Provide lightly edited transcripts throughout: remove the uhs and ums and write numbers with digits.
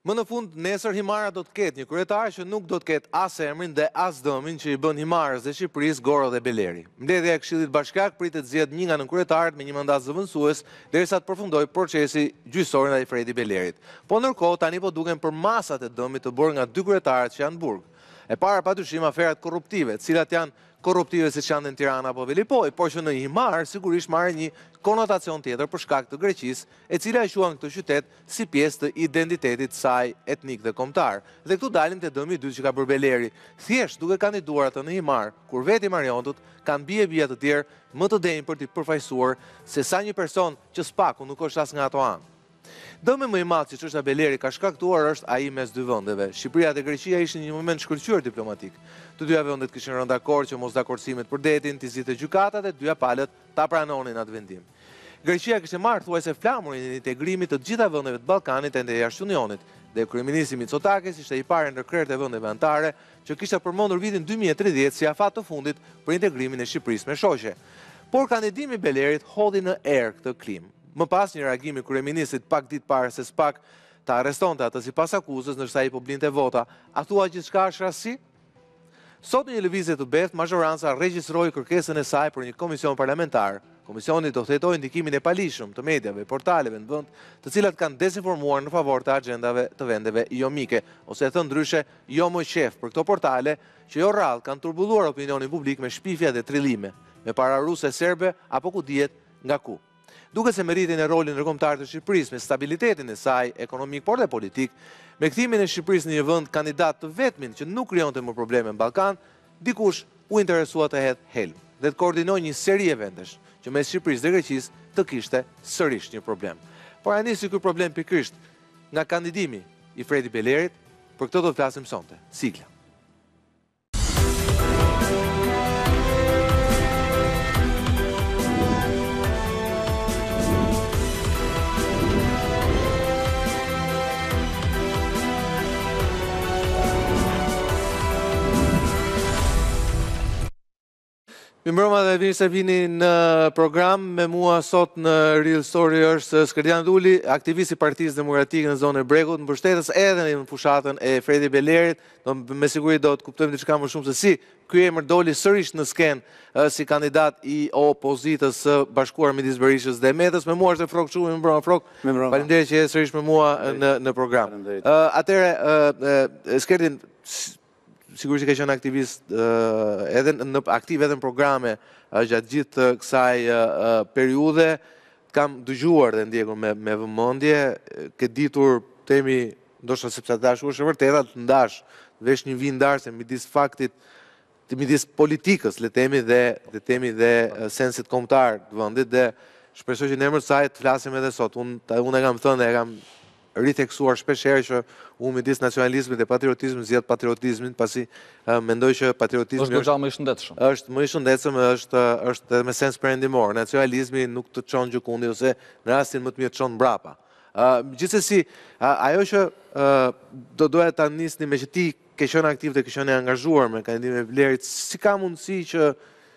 Më në fund, nesër Himara do të ketë një kryetar që nuk do të ketë as emrin dhe as dëmin që i bën Himarës dhe Shqipërisë, Goro dhe Beleri. Mbledhja e Këshillit Bashkiak pritet zgjedh një nga nënkryetarët me një mandat zëvendësues derisa të përfundojë procesi gjyqësor ndaj Fredi Belerit. Po ndërkohë tani po duken për masat e dëmit të bërë nga dy kryetarët që janë në burg. E para padyshim aferat korruptive, të cilat janë korruptive siç janë në Tiranë apo Velipoj, por që në Himar sigurisht marrë një konotacion tjetër për shkak të Greqisë, e cila e quan këtë qytet si pjesë të identitetit saj etnik dhe kombëtar. Dhe këtu dalim te dëmi i dytë që ka bërë Beleri, thjesht duke kandiduar atë në Himar, kur veti Mariontut kanë bie të tjerë më të denjë për t'i përfaqësuar se sa një person që spaku nuk është as nga ato anë. Dëmi më i madh që çështja Beleri ka shkaktuar është ai mes dy vendeve. Shqipëria dhe Greqia ishin në një moment shkëlqyer diplomatik. Të dyja vendet kishin rënë dakord që mosdakordësimet për detin t'i zgjidhte gjykata dhe dyja palët ta pranonin atë vendim. Greqia kishte marrë thuajse flamurin e integrimit të gjitha vendeve të Ballkanit ende jashtë Unionit, dhe kryeministri Mitsotakis ishte i parë ndër krerët e vendeve anëtare që kishte përmendur vitin 2030 si afat të fundit për integrimin e Shqipërisë me shoqe. Por kandidimi i Belerit hodhi në erë këtë klim. Më pas një reagim i kryeministrit pak ditë parë se SPAK ta arrestonte atë sipas akuzës ndërsa ai po blinte vota, a thua gjithçka është rasti? Sot në një lëvizje të beftë, mazhoranca regjistroi kërkesën e saj për një komision parlamentar. Komisioni do thetojë ndikimin e palishëm të mediave, portaleve në vend, të cilat kanë dezinformuar në favor të agjendave të vendeve jo mike, ose e thënë ndryshe, jo më qef për këto portale që jo rrallë kanë turbulluar opinionin publik me shpifja dhe trillime, me para ruse serbe apo ku dihet nga ku. Duke se meritin e rolin ndërkombëtar të Shqipërisë me stabilitetin e saj ekonomik por dhe politik, me kthimin e Shqipërisë në një vend kandidat të vetmin që nuk krijonte më probleme në Ballkan, dikush u interesua të hedhë helm dhe të koordinojë një seri eventesh që mes Shqipërisë dhe Greqisë të kishte sërish një problem. Por ai nisi ky problem pikërisht nga kandidimi i Fredi Belerit, për këtë do të flasim sonte. Sigla. Mirëmbrëma dhe mirë se vini në program. Me mua sot në Real Story është Skërdian Duli, aktivist i Partisë Demokratike në zonën e Bregut, mbështetës edhe në fushatën e Fredi Belerit. Me siguri do të kuptojmë diçka më shumë se si ky emër doli sërish në skenë si kandidat i opozitës së bashkuar midis Berishës dhe Metës. Me mua është e Frok Çumi, mirëmbrëma Frok. Faleminderit që je sërish me mua në program. Atëherë, Skërdin, sigurisht ka qenë aktivist aktiv edhe në programe gjatë gjithë kësaj periudhe. Kam dëgjuar dhe ndjekur me vëmendje, ke ditur temi, ndoshta sepse ata është e vërteta, të ndash vesh një vit ndarse midis faktit, midis politikës, le temi dhe sensit kombëtar të vendit, dhe shpresoj që në emër të saj të flasim edhe sot. Unë e kam thënë, e kam ritheksuar shpesh herë që unë midis nacionalizmit dhe patriotizmit zgjedh patriotizmin, pasi mendoj që patriotizmi është goxha më i shëndetshëm. Është më i shëndetshëm, është edhe me sens perëndimor. Nacionalizmi nuk të çon gjikundi ose në rastin më të mirë të çon mbrapa. Gjithsesi, ajo që doja ta nisni me që ti ke qenë aktiv dhe ke qenë angazhuar me kandidimin e Belerit, si ka mundësi që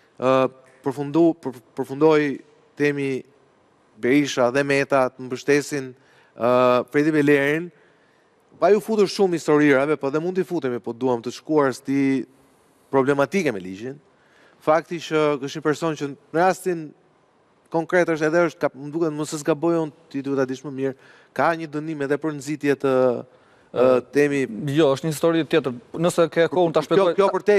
përfundoi temi Berisha dhe Meta të mbështesin Fredi Belerin, pa ju futur shumë historirave, po dhe mund t'i futemi, po duam të shkuar sti problematike me ligjin. Fakti që është një person që në rastin konkret është edhe është, më duket mos e zgabojon, ti duhet ta dish më mirë, ka një dënim edhe për nxitje të temi. Jo, është një histori tjetër. Nëse ke kohë ta shpjegoj.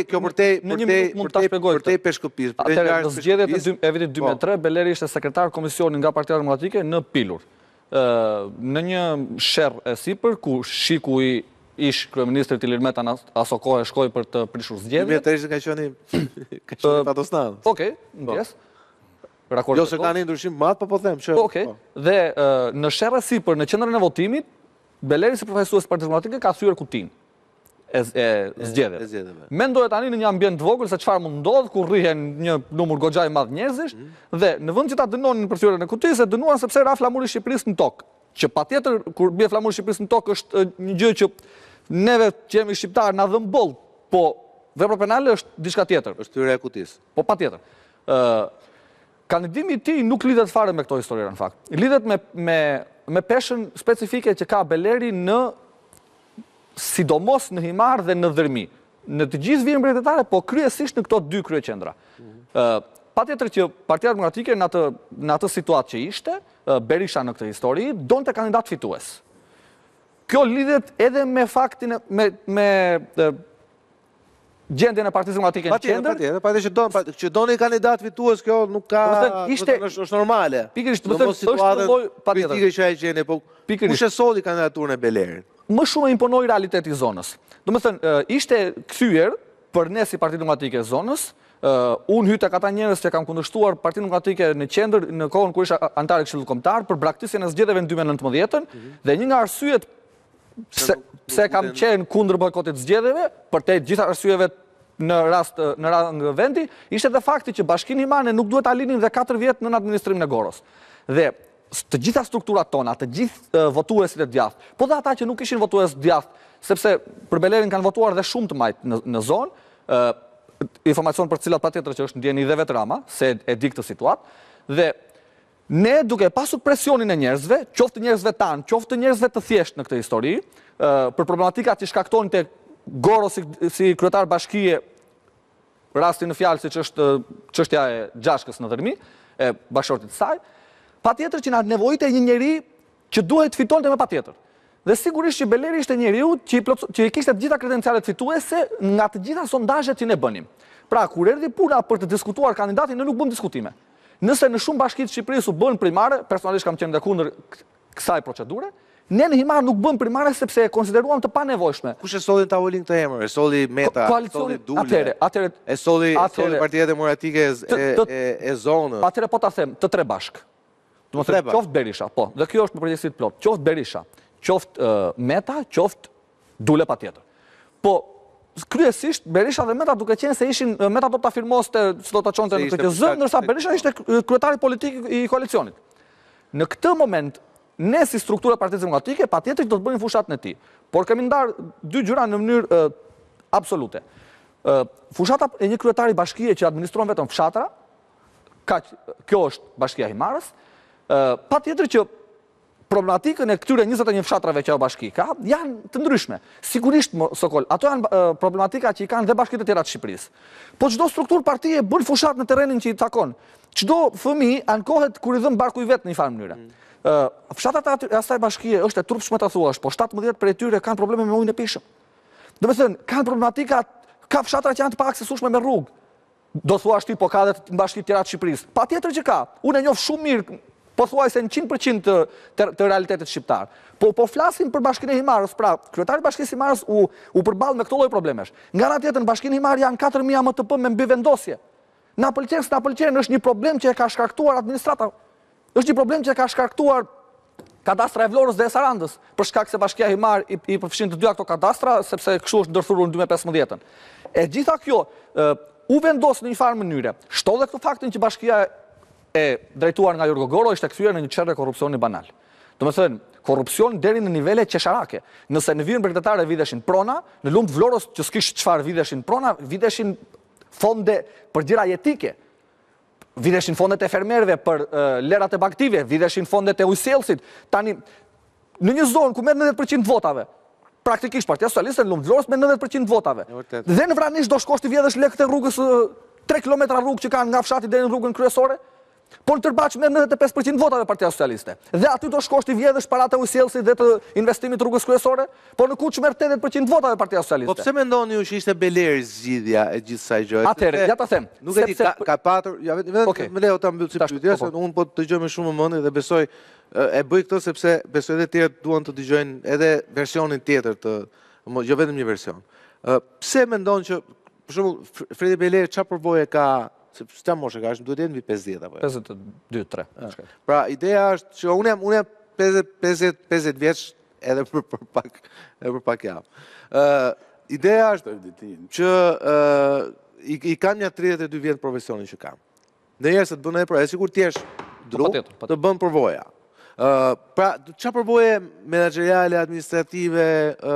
Për te peshkëpis. Atëherë, në zgjedhjet e vitit 2003, Beleri ishte sekretar komisionit nga Partia Demokratike në Pilur. Në një sherr e sipër, ku shiku i ish kryeministrit Ilir Meta aso kohë shkoi për të prishur zgjedhjet. 2003 ka qenë patostan. Okej, ndjes. Jo se kanë ndryshim madh, po them që. Okej. Dhe në sherr e sipër, në qendrën e votimit, Beleri si përfaqësues i Partisë Demokratike ka thyer kutinë e zgjedhjeve. Mendoje tani në një ambient të vogël se çfarë mund ndodh kur rrihen një numër goxha i madh njerëzish, dhe në vend që ta dënonin për thyrjen e kutisë, e dënuan sepse ra flamuri i Shqipërisë në tokë. Që patjetër kur bie flamuri i Shqipërisë në tokë është një gjë që neve që jemi shqiptarë na dhëm boll, po vepra penale është diçka tjetër. Është thyrja e kutisë. Po patjetër. Kandidimi i tij nuk lidhet fare me këto historira në fakt. Lidhet me peshën specifike që ka Beleri në sidomos në Himar dhe në Dërmi. Në të gjithë vijën mbretërore, po kryesisht në këto dy kryeqendra. Patjetër që Partia Demokratike në atë situatë që ishte, Berisha në këtë histori, donte kandidat fitues. Kjo lidhet edhe me faktin me gjendjen e Partisë Demokratike në qendër. Patjetër që doni kandidat fitues, kjo nuk ka është normale. Pikërisht, do të thotë është një lloj patjetër. Pikërisht që ai gjendje, po kush e solli kandidaturën e Belerit? Më shumë e imponoi realiteti i zonës. Domethënë, ishte kthyer për ne si Parti Demokratike e zonës. Unë hyta ata njerëz që kanë kundërshtuar Partinë Demokratike në qendër në kohën kur isha antar i Këshillit Kombëtar për braktisjen e zgjedhjeve në 2019 dhe një nga arsyet pse kam qenë kundër bojkotit zgjedhjeve, për te gjitha arsyeve në rang vendi, ishte dhe fakti që Bashkinë Himare nuk duhet ta linin dhe 4 vjet në administrimin e Goros. Dhe të gjitha strukturat tona, të gjithë votuesit e djathtë, po dhe ata që nuk ishin votues djathtë, sepse për Belerin kanë votuar dhe shumë të majtë në zonë, informacion për cilat patjetër që është ndjeni dhe vetë Rama, se e di këtë situatë, dhe ne duke pasur presionin e njerëzve, qoftë njerëzve tanë, qoftë njerëzve të thjeshtë në këtë histori, për problematikat që shkaktojnë të Goro si kryetar bashkie, rasti në fjalë siç është çështja e Gjashkës në Dërmi, e bashkëshortit saj, patjetër që na nevojite një njeri që duhet fitonte me patjetër. Dhe sigurisht që Beleri ishte njeriu që i kishte të gjitha kredencialet fituese nga të gjitha sondazhet që ne bënim. Pra, kur erdhi puna për të diskutuar kandidatin, ne nuk bëm diskutime. Nëse në shumë bashki të Shqipërisë u bën primare, personalisht kam qenë dhe kundër kësaj procedure, ne në Himar nuk bëm primare sepse e konsideruam të panevojshme. Kush e solli tavolinë këtë emër? E solli Meta, e solli Dule, e solli Partia Demokratike e zonës. Atëre po ta them, të tre bashk. Domethënë qoftë Berisha, po, dhe kjo është në përgjithësi plot. Qoftë Berisha, qoftë Meta, qoftë Dule patjetër. Po kryesisht Berisha dhe Meta duke qenë se ishin Meta do ta firmoste, do ta çonte në këtë zë, ndërsa Berisha ishte kryetari politik i koalicionit. Në këtë moment ne si struktura Partisë Demokratike patjetër do të bëjmë fushatën e tij. Por kemi ndarë dy gjëra në mënyrë absolute. Fushata e një kryetari bashkie që administron vetëm fshatra, kjo është Bashkia e Himarës, patjetër që problematikën e këtyre 21 fshatrave që ajo bashki ka, janë të ndryshme. Sigurisht, Sokol, ato janë problematika që i kanë dhe bashkitë e tjera të Shqipërisë. Po çdo strukturë partie bën fushat në terrenin që i takon. Çdo fëmijë ankohet kur i dhën barku i vet në një farë mënyre. Fshatrat e asaj bashkie është e turpshme ta thuash, po 17 prej tyre kanë probleme me ujin e pishëm. Domethënë, kanë problematika, ka fshatra që janë të paaksesueshme me rrugë. Do thuash ti, po ka edhe në bashkitë tjera të Shqipërisë. Patjetër që ka. Unë e njoh shumë mirë, po thuaj se në 100% të realitetit shqiptar. Po flasim për Bashkinë e Himarës, pra, kryetari i Bashkisë Himarës u përball me këto lloj problemesh. Nga ana tjetër në Bashkinë Himarë janë 4000 MTP me mbivendosje. Na pëlqen është një problem që e ka shkaktuar administrata. Është një problem që e ka shkaktuar kadastra e Vlorës dhe e Sarandës, për shkak se Bashkia Himar i përfshin të dyja këto kadastra, sepse kështu është ndërthurur në 2015. E gjitha kjo u vendos në një farë mënyre. Shtodhe këtë faktin që Bashkia e drejtuar nga Jorgo Goro ishte kthyer në një çerre korrupsioni banal. Domethënë, korrupsion deri në nivele qesharake. Nëse në vijën mbretërore vidheshin prona, në lumt Vlorës që s'kish çfarë vidheshin prona, vidheshin fonde për gjëra jetike. Vidheshin fondet e fermerëve për lerat e baktive, vidheshin fondet e ujësellësit. Tani në një zonë ku merr 90% votave, praktikisht Partia Socialiste në lumt Vlorës me 90% votave. Dhe në Vranish do shkosh të vjedhësh lekët e rrugës 3 kilometra rrugë që kanë nga fshati deri në rrugën kryesore. Po në Tërbaç merr 95% votave Partia Socialiste. Dhe aty do shkosh të vjedhësh paratë e ujësellësit dhe të investimit rrugës kryesore, po në Kuç merr 80% votave Partia Socialiste. Po pse mendoni ju që ishte Beleri zgjidhja e gjithë kësaj gjëje? Atëherë, ja ta them. Nuk e di ka patur, ja vetëm më lejo ta mbyll si pyetje, se unë po dëgjoj me shumë vëmendje dhe besoj e bëj këtë sepse besoj edhe të tjerë duan të dëgjojnë edhe versionin tjetër të jo vetëm një version. Pse mendon që për shembull Fredi Beleri çfarë përvoje ka? Çfarë moshe ka? Duhet të jetë mbi 50 apo? 52-3. Pra ideja është që unë jam 50 vjeç edhe për pak javë. Ideja është që i kanë një 32 vjet profesionin që kam. Ndonjëherë se të bën edhe për, sikur ti je dru, të bën përvoja. Pra, çfarë përvoje menaxheriale, administrative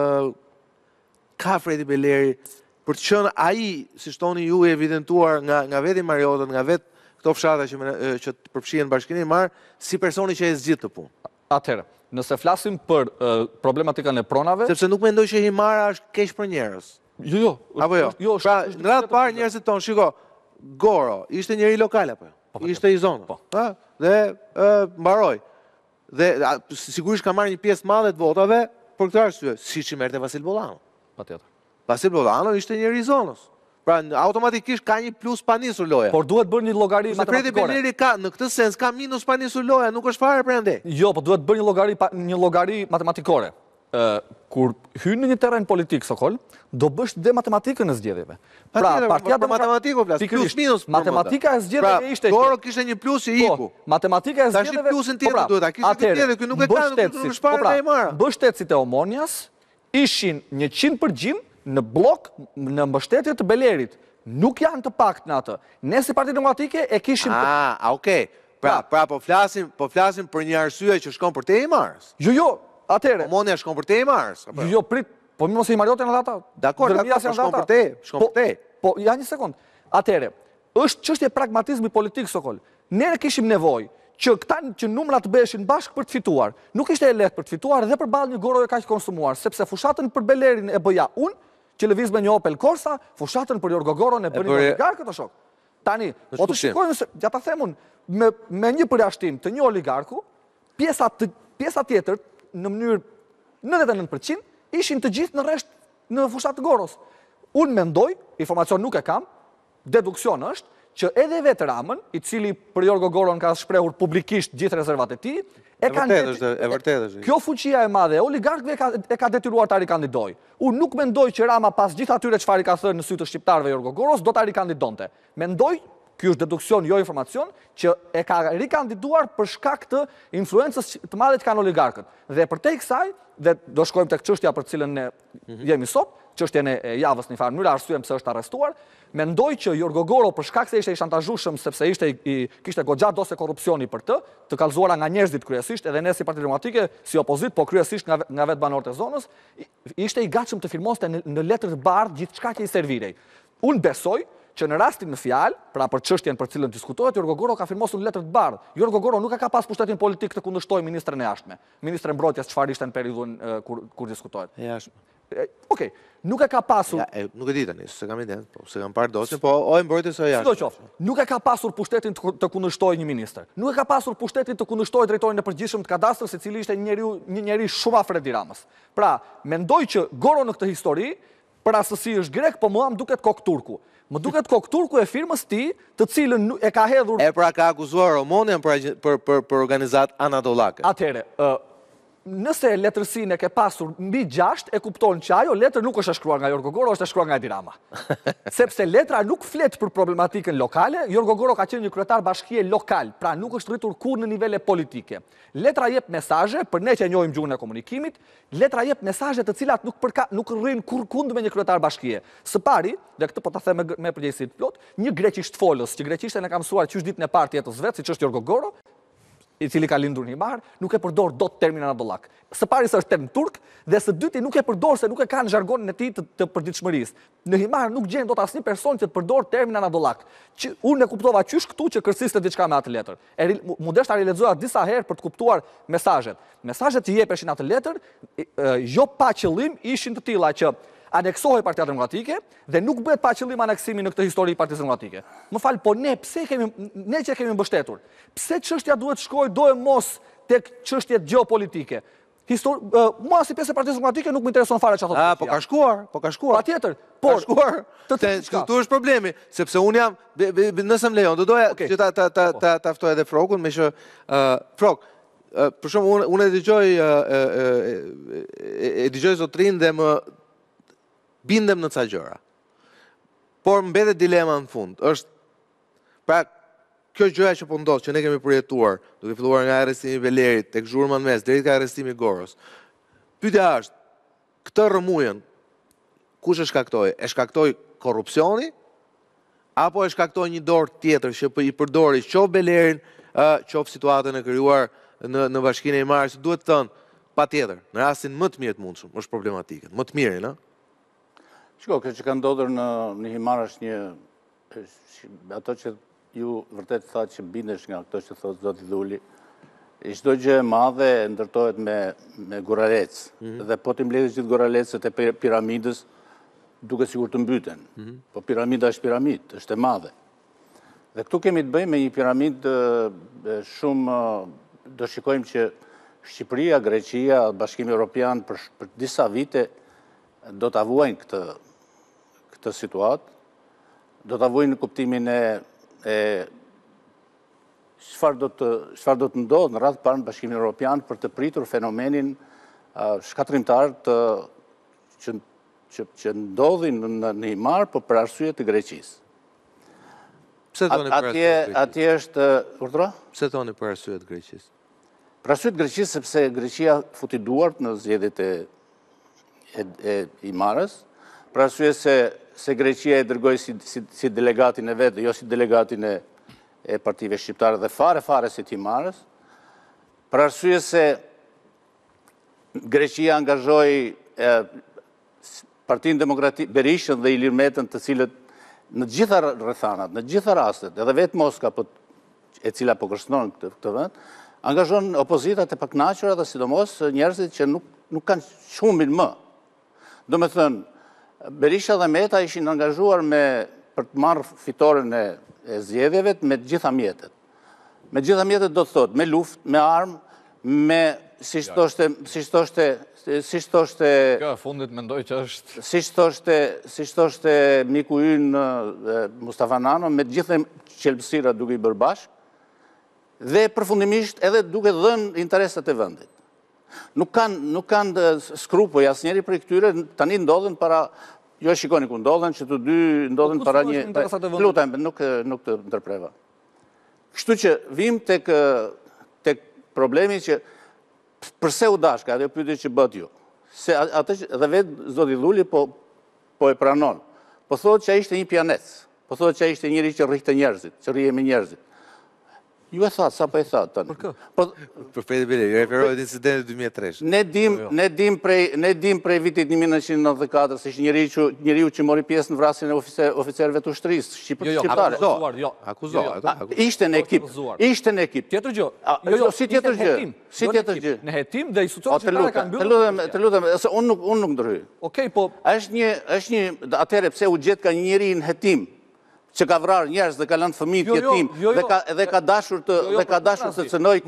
ka Fredi Beleri për të qenë ai, si thoni ju, e evidentuar nga veti Mariotët, nga vetë këto fshatra që të përfshihen Bashkinë e Himarë, si personi që e zgjidh të punë. Atëherë, nëse flasim për problematikën e pronave... Sepse nuk mendoj që Himara është keq për njerëz. Jo. Apo jo? Pra, në radhë parë njerëzit tonë, shiko, Goro, ishte njeri lokal apo jo? Ishte i zonës. Dhe mbaroi. Dhe sigurisht ka marrë një pjesë madhe të votave për këtë arsye, siç i merrte Vasil Bollano. Patjetër. Vasil Bollano ishte njeri i zonës. Pra, automatikisht ka një plus pa nisur loja. Por duhet bërë një llogari matematikore. Beleri ka, në këtë sens, ka minus pa nisur loja, nuk është fare prandaj. Jo, po duhet bërë një llogari matematikore. Kur hyn në një terren politik, Sokol, do bësh dhe matematikën e zgjedhjeve. Pra, partia për matematikën flas, plus minus. Matematika e zgjedhjeve ishte. Pra, Goro kishte një plus që iku. Matematika e zgjedhjeve. Tash plusin tjetër duhet, a kishte tjetër, ky nuk e ka, nuk është fare ndaj Himara. Mbështetësit e Omonias ishin 100% në blok në mbështetje të Belerit. Nuk janë të pakt në atë. Ne si Parti Demokratike e kishim... Okej. Pra, po flasim për një arsye që shkon për te Himarës. Jo, atëre. Omonia shkon për te Himarës. Jo, prit, po mos e Himariot janë ata. Dakor, shkon për te. Po, ja një sekund. Atëre, është çështje pragmatizmi politik, Sokol. Ne kishim nevojë që këta që numrat bëheshin bashkë për të fituar. Nuk ishte e lehtë për të fituar dhe përballë një Goro e kaq konsumuar, sepse fushatën për Belerin e bëja unë, që lëviz me një Opel Corsa, fushatën për Jorgo Goron e bëni oligarkët o shok. Tani, po të shikojnë se, ja ta themun, me një përjashtim të një oligarku, pjesa tjetër, në mënyrë 99%, ishin të gjithë në resht në fushat të Goros. Unë mendoj, informacion nuk e kam, deduksion është, që edhe vetë Ramën, i cili për Jorgo Goron ka shprehur publikisht gjithë rezervat e tij, e vërtetë është. Kjo fuqia e madhe e oligarkëve e ka detyruar ta rikandidojë. Unë nuk mendoj që Rama pas gjithë atyre çfarë i ka thënë në sy të shqiptarëve Jorgo Goros do ta rikandidonte. Mendoj, ky është deduksion, jo informacion, që e ka rikandiduar për shkak të influencës të madhe që kanë oligarkët. Dhe përtej kësaj, dhe do shkojmë tek çështja për cilën ne jemi sot, çështjen e javës në një farë mënyrë, arsye pse është arrestuar, mendoj që Jorgo Goro për shkak se ishte i shantazhueshëm sepse kishte goxha dosje korrupsioni për të kallëzuara nga njerëzit kryesisht, edhe ne si Parti Demokratike, si opozit, po kryesisht nga vetë banorët e zonës, ishte i gatshëm të firmoste në letër të bardhë gjithçka që i servirej. Unë besoj që në rastin në fjalë, pra për çështjen për cilën diskutohet, Jorgo Goro ka firmosur në letër të bardhë. Jorgo Goro nuk e ka pas pushtetin politik të kundërshtojë ministrën e jashtme. Ministrën e mbrojtjes çfarë ishte në periudhën kur diskutohet. E jashtme. Okej, nuk e ka pasur... Nuk e di tani, se kam iden, se kam parë dosjen, po o e mbrojtjes o jashtme. Sidoqoftë, nuk e ka pasur pushtetin të kundërshtojë një ministër. Nuk e ka pasur pushtetin të kundërshtojë drejtorin e përgjithshëm të kadastrës, i cili ishte një njeri shumë afër Edi Ramës. Pra, mendoj që Goro në këtë histori, për asësi është grek, po mua më duket kok turku. Më duket kok turku e firmës ti, të cilën e ka hedhur... Pra ka akuzuar Omonian për organizat anadolake. Atëre, nëse letërsinë e ke pasur mbi 6, e kupton që ajo letër nuk është e shkruar nga Jorgo Goro, është e shkruar nga Edi Rama. Sepse letra nuk flet për problematikën lokale, Jorgo Goro ka qenë një kryetar bashkie lokal, pra nuk është rritur kur në nivele politike. Letra jep mesazhe, për ne që e njohim gjuhën e komunikimit, letra jep mesazhe të cilat nuk rrin kur kund me një kryetar bashkie. Së pari, dhe këtë po ta them me përgjegjësi të plot, një greqisht folës, që greqishten e ka mësuar qysh ditën e parë të jetës vet, siç është Jorgo Goro, i cili ka lindur në Himar, nuk e përdor dot termin anadollak. Së pari se është term turk, dhe së dyti nuk e përdor se nuk e ka në zhargonin e tij të përditshmërisë. Në Himar nuk gjen dot asnjë person që të përdor termin anadollak. Unë e kuptova qysh këtu që kërciste diçka me atë letër. Mu desh ta rilexoja disa herë për të kuptuar mesazhet. Mesazhet që jepeshin atë letër, jo pa qëllim, ishin të tilla që aneksohej Partia Demokratike dhe nuk bëhet pa qëllim aneksimi në këtë histori Partisë Demokratike. Më fal, po ne që kemi mbështetur, pse çështja duhet shkojë do e mos tek çështjet gjeopolitike? Mua si pjesë e Partisë Demokratike nuk më intereson fare çfarë thotë. Po ka shkuar. Patjetër. Po ka shkuar. Këtu është problemi, sepse unë jam, nëse më lejon, do doja që ta ftoj edhe Frokun, me që Frok, për shumë unë e dëgjoj zotrin dhe më bindem në ca gjëra. Por mbetet dilema në fund. Është, pra, kjo gjëja që po ndodh, që ne kemi përjetuar, duke filluar nga arrestimi i Belerit, tek zhurma në mes, deri ka arrestimi i Goros. Pyetja është, këtë rrëmujën, kush e shkaktoi? E shkaktoi korrupsioni, apo e shkaktoi një dorë tjetër që i përdori qoftë Belerin, qoftë situatën e krijuar në Bashkinë e Himarës, duhet thënë, patjetër, në rastin më të mirë të mundshëm, është problematike, më të mirin, Shiko, kjo që ka ndodhur në Himar është një... Ato që ju vërtet tha që bindesh nga këto që thotë zoti Dhuli, Çdo gjë e madhe ndërtohet me guralec. Dhe po ti mbledhësh gjithë guralecët e piramidës, duke sigur të mbyten. Po piramida është piramidë, është e madhe. Dhe këtu kemi të bëjmë me një piramidë shumë, do shikojmë që Shqipëria, Greqia, Bashkimi Evropian për disa vite do të avuajnë këtë situatë, do të avuajnë në kuptimin e çfarë do të ndodhë në radhë parë në Bashkimin Evropian për të pritur fenomenin shkatrimtar që ndodhin në Himar, por për arsye të Greqisë. Pse thoni për arsye të Greqisë? Atje është, urdhra? Pse thoni për arsye të Greqisë? Për arsye të Greqisë sepse Greqia futi duart në zgjedhjet e Himarës, për arsye se Greqia e dërgoi si delegatin e vetë, jo si delegatin e partive shqiptare dhe fare si të Himarës, për arsye se Greqia angazhoi Partinë Demokratike Berishën dhe Ilir Metën, të cilët në gjitha rrethanat, në gjitha rastet, edhe vetë Moska e cila po kërcënon këtë vend, angazhon opozitat e pakënaqura dhe sidomos njerëzit që nuk kanë shumin më. Do me thënë, Berisha dhe Meta ishin angazhuar për të marrë fitoren e zgjedhjeve me gjitha mjetet. Me gjitha mjetet do të thotë, me luftë, me armë, me, si thoshte... Kjo e fundit mendoj që është... Si thoshte miku ynë Mustafa Nano, me gjithë qelbësira duke i bërë bashkë, dhe përfundimisht edhe duke dhënë interesat e vendit. Nuk kanë skrupoj, asnjëri prej këtyre tani ndodhen para, jo shikoni ku ndodhen, që të dy ndodhen para një... Lutem, nuk të ndërpreva. Kështu që vim tek problemi që përse u dashka, atë pyetje që bët ju. Se atë dhe vetë zoti Dhuli po e pranon. Po thotë që ai ishte një pianec. Po thotë që ai ishte njëri që rrihte njerëzit, që rrihej me njerëzit. Ju e thatë, sa po e thatë tani? Për kë? Për Fedi Bele, ju referohet incidentit 2003. Ne dim prej vitit 1994, se ishte njeriu që mori pjesë në vrasjen e oficerëve të ushtrisë shqiptare. Akuzohet. Ishte në ekip. Tjetër gjë. Si tjetër gjë? Si tjetër gjë? Në hetim dhe institucionet shqiptare kanë mbyllur. Të lutem, unë nuk ndërhyj. Okej, po... Është një, atëherë pse u gjet ka një njeri në hetim, që ka vrarë njerëz dhe ka lënë fëmijë të jetim dhe ka dashur të cënoj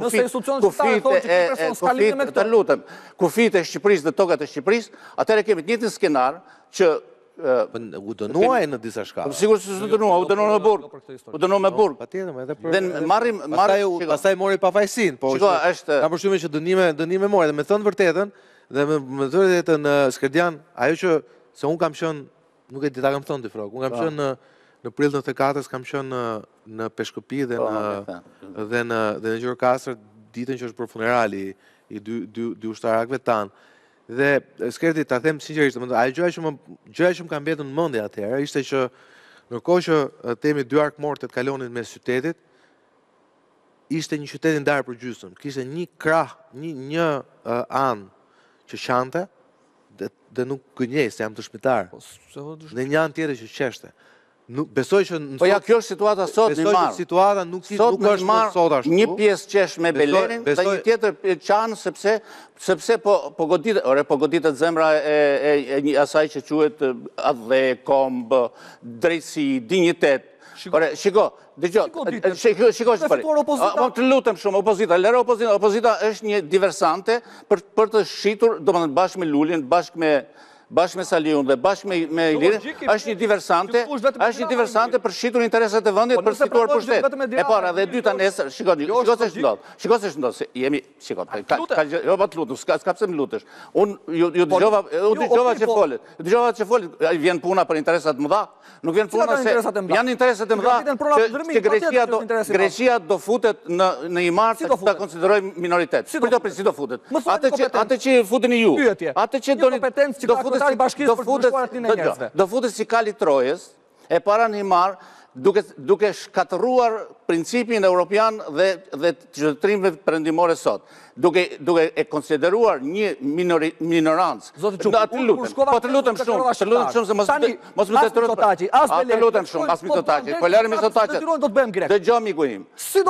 kufit e Shqipërisë dhe tokat e Shqipërisë, atëherë kemi të njëjtin skenar që u dënuaj në disa shkalla. Sigurisht se u dënua, u dënua me burg. Patjetër, edhe për. Dhe marrim pastaj mori pavajsinë, po ka përshtypjen që dënime mori dhe me thënë vërtetën dhe me thënë vërtetën Skerdian, ajo që se un kam qenë, nuk e di ta kam thënë ti frok, un kam qenë në prill 94 kam qenë në Peshkëpi dhe në Gjirokastër ditën që është për funerali i dy ushtarakëve tanë. Dhe Skerdi, ta them sinqerisht, ajo gjëja që më ka mbetur në mendje atëherë ishte që ndërkohë që themi dy arkmortet kalonin mes qytetit, ishte një qytet i ndarë për gjysmë. Kishte një krah, një anë që qante dhe nuk gënjej se jam të shpitar. Dhe një anë tjetër që qeshte. Besoj që... Po ja, kjo është situata sot në Himar. Situata nuk është sot ashtu. Një pjesë qesh me Belerin dhe një tjetër qanë sepse po goditet zemra e asaj që quhet adhe, kombë, drejtësi, dinjitet. Shiko, shiko që pari. Të lutem shumë, opozita, lera opozita. Opozita është një diversante për të shitur, do më në bashkë me Lulin, bashkë me Saliun dhe bashkë me Ilirin, është një diversante për shitur interesat e vendit për situar për shtetë. E para, dhe dyta nesër, shiko se shndodhë, se jemi, shiko, jo pa të lutu, s'ka pse më lutesh. Unë ju dëgjova që folit, vjen puna për interesat më dha, nuk vjen puna se janë interesat e më dha që Greqia do futet në Himar të konsideroj minoritet. Si do futet? Atë që futin ju, atë që do futet si kali Trojës, e para në Himar, duke shkatëruar principin europian dhe qytetërimeve perëndimore sot, duke e konsideruar një minorancë. Po të lutem shumë se mos më detyroj. Të lutem shumë, as Mitsotakis. Po lëre Mitsotakis. Dëgjoj miku im.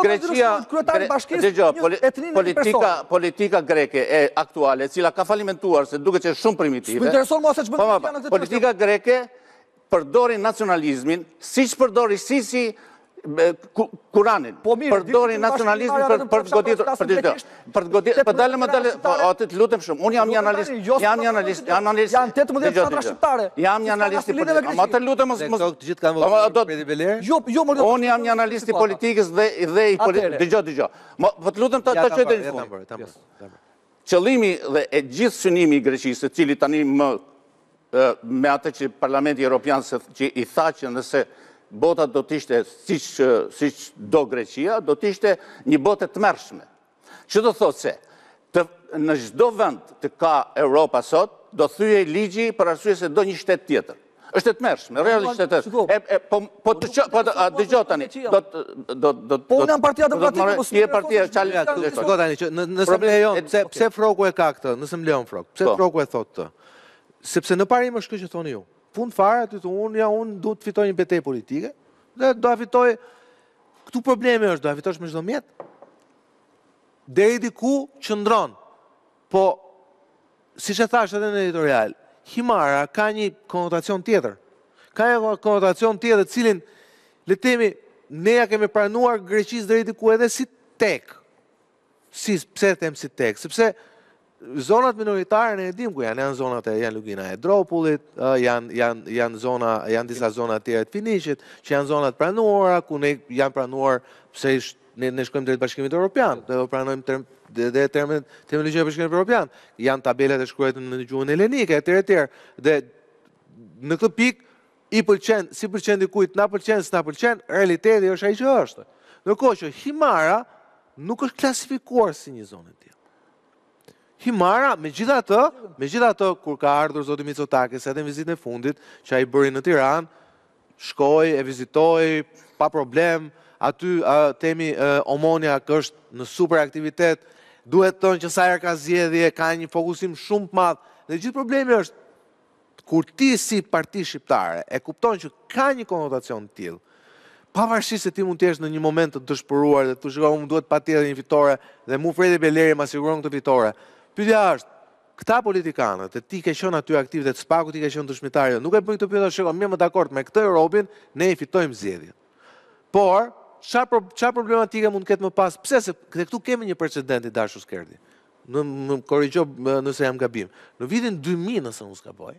Politika greke e aktuale, e cila ka falimentuar se duket që është shumë primitive. Politika greke përdori nacionalizmin, si që përdori Sisi Kuranin. Përdori nacionalizmin për të goditur. Për dalë më dalë, atë të lutem shumë. Unë jam një analist. Janë 18 fshatra shqiptare. Jam një analist i politikës. Ma të lutem mos... Unë jam një analist i politikës dhe i politikës. Dëgjoj. Po të lutem të qoj të një fund. Qëllimi dhe e gjithë synimi i Greqisë, cili tani me atë që Parlamenti Europian që i tha që nëse bota do t'ishte siç do Greqia, do t'ishte një botë të tmerrshme. Që do thotë se në çdo vend të ka Europa sot, do thyej ligji për arsye se do një shtet tjetër. Është e tmerrshme, realisht është. Po dëgjoj tani. Po unë jam Partia Demokratike, po si partia çalë. Shikoj tani që nëse më lejon, pse Froku e ka këtë, nëse më lejon Frok. Pse Froku e thotë këtë? Sepse në parim është kjo që thoni ju. Fund fare, aty unë du të fitoj një betejë politike, dhe do a fitoj, këtu problemi është, do a fitosh me çdo mjet. Deri diku qëndron. Po, si që thash edhe në editorial, himara ka një konotacion tjetër. Ka një konotacion tjetër, cilin, le temi, ne ja kemi pranuar Greqisë deri diku edhe si tek. Pse them si tek? Sepse zonat minoritare ne e dim ku janë zonat janë Lugina e Dropullit, janë disa zona të tjera të Finiqit, që janë zonat pranuara, ku ne janë pranuar pse ne shkojmë drejt Bashkimit Evropian, dhe do pranojmë dhe terminologjia e Bashkimit Evropian. Janë tabelat e shkruar në gjuhën helenike, etj. Dhe në këtë pikë i pëlqen, si pëlqen dikujt, na pëlqen, s'na pëlqen, realiteti është ai që është. Ndërkohë që Himara nuk është klasifikuar si një zonë tjetër. Himara, me gjitha të, kur ka ardhur zoti Mitsotakis, edhe në vizitën e fundit, që ai bëri në Tiranë, shkoi, e vizitoi, pa problem, aty temi Omonia është në super aktivitet, duhet tonë që sa herë ka zgjedhje, ka një fokusim shumë të madh, dhe gjithë problemi është, kur ti si parti shqiptare e kupton që ka një konotacion të tillë, pavarësisht se ti mund të jesh në një moment të dëshpëruar dhe të shikoj, unë duhet patjetër një fitore dhe mu Fredi Beleri ma siguron këtë fitore. Pyetja është, këta politikanët, e ti ke qenë aty aktiv dhe të spaku ti ke qenë dëshmitar, nuk e bëj këtë pyetje shikoj, mirë më dakord me këtë Europin, ne i fitojmë zgjedhjen. Por, çfarë problematike mund të ketë më pas? Pse se këtu kemi një precedent i dashur Skerdi. Më korrigjo nëse jam gabim. Në vitin 2000 nëse unë s'gaboj.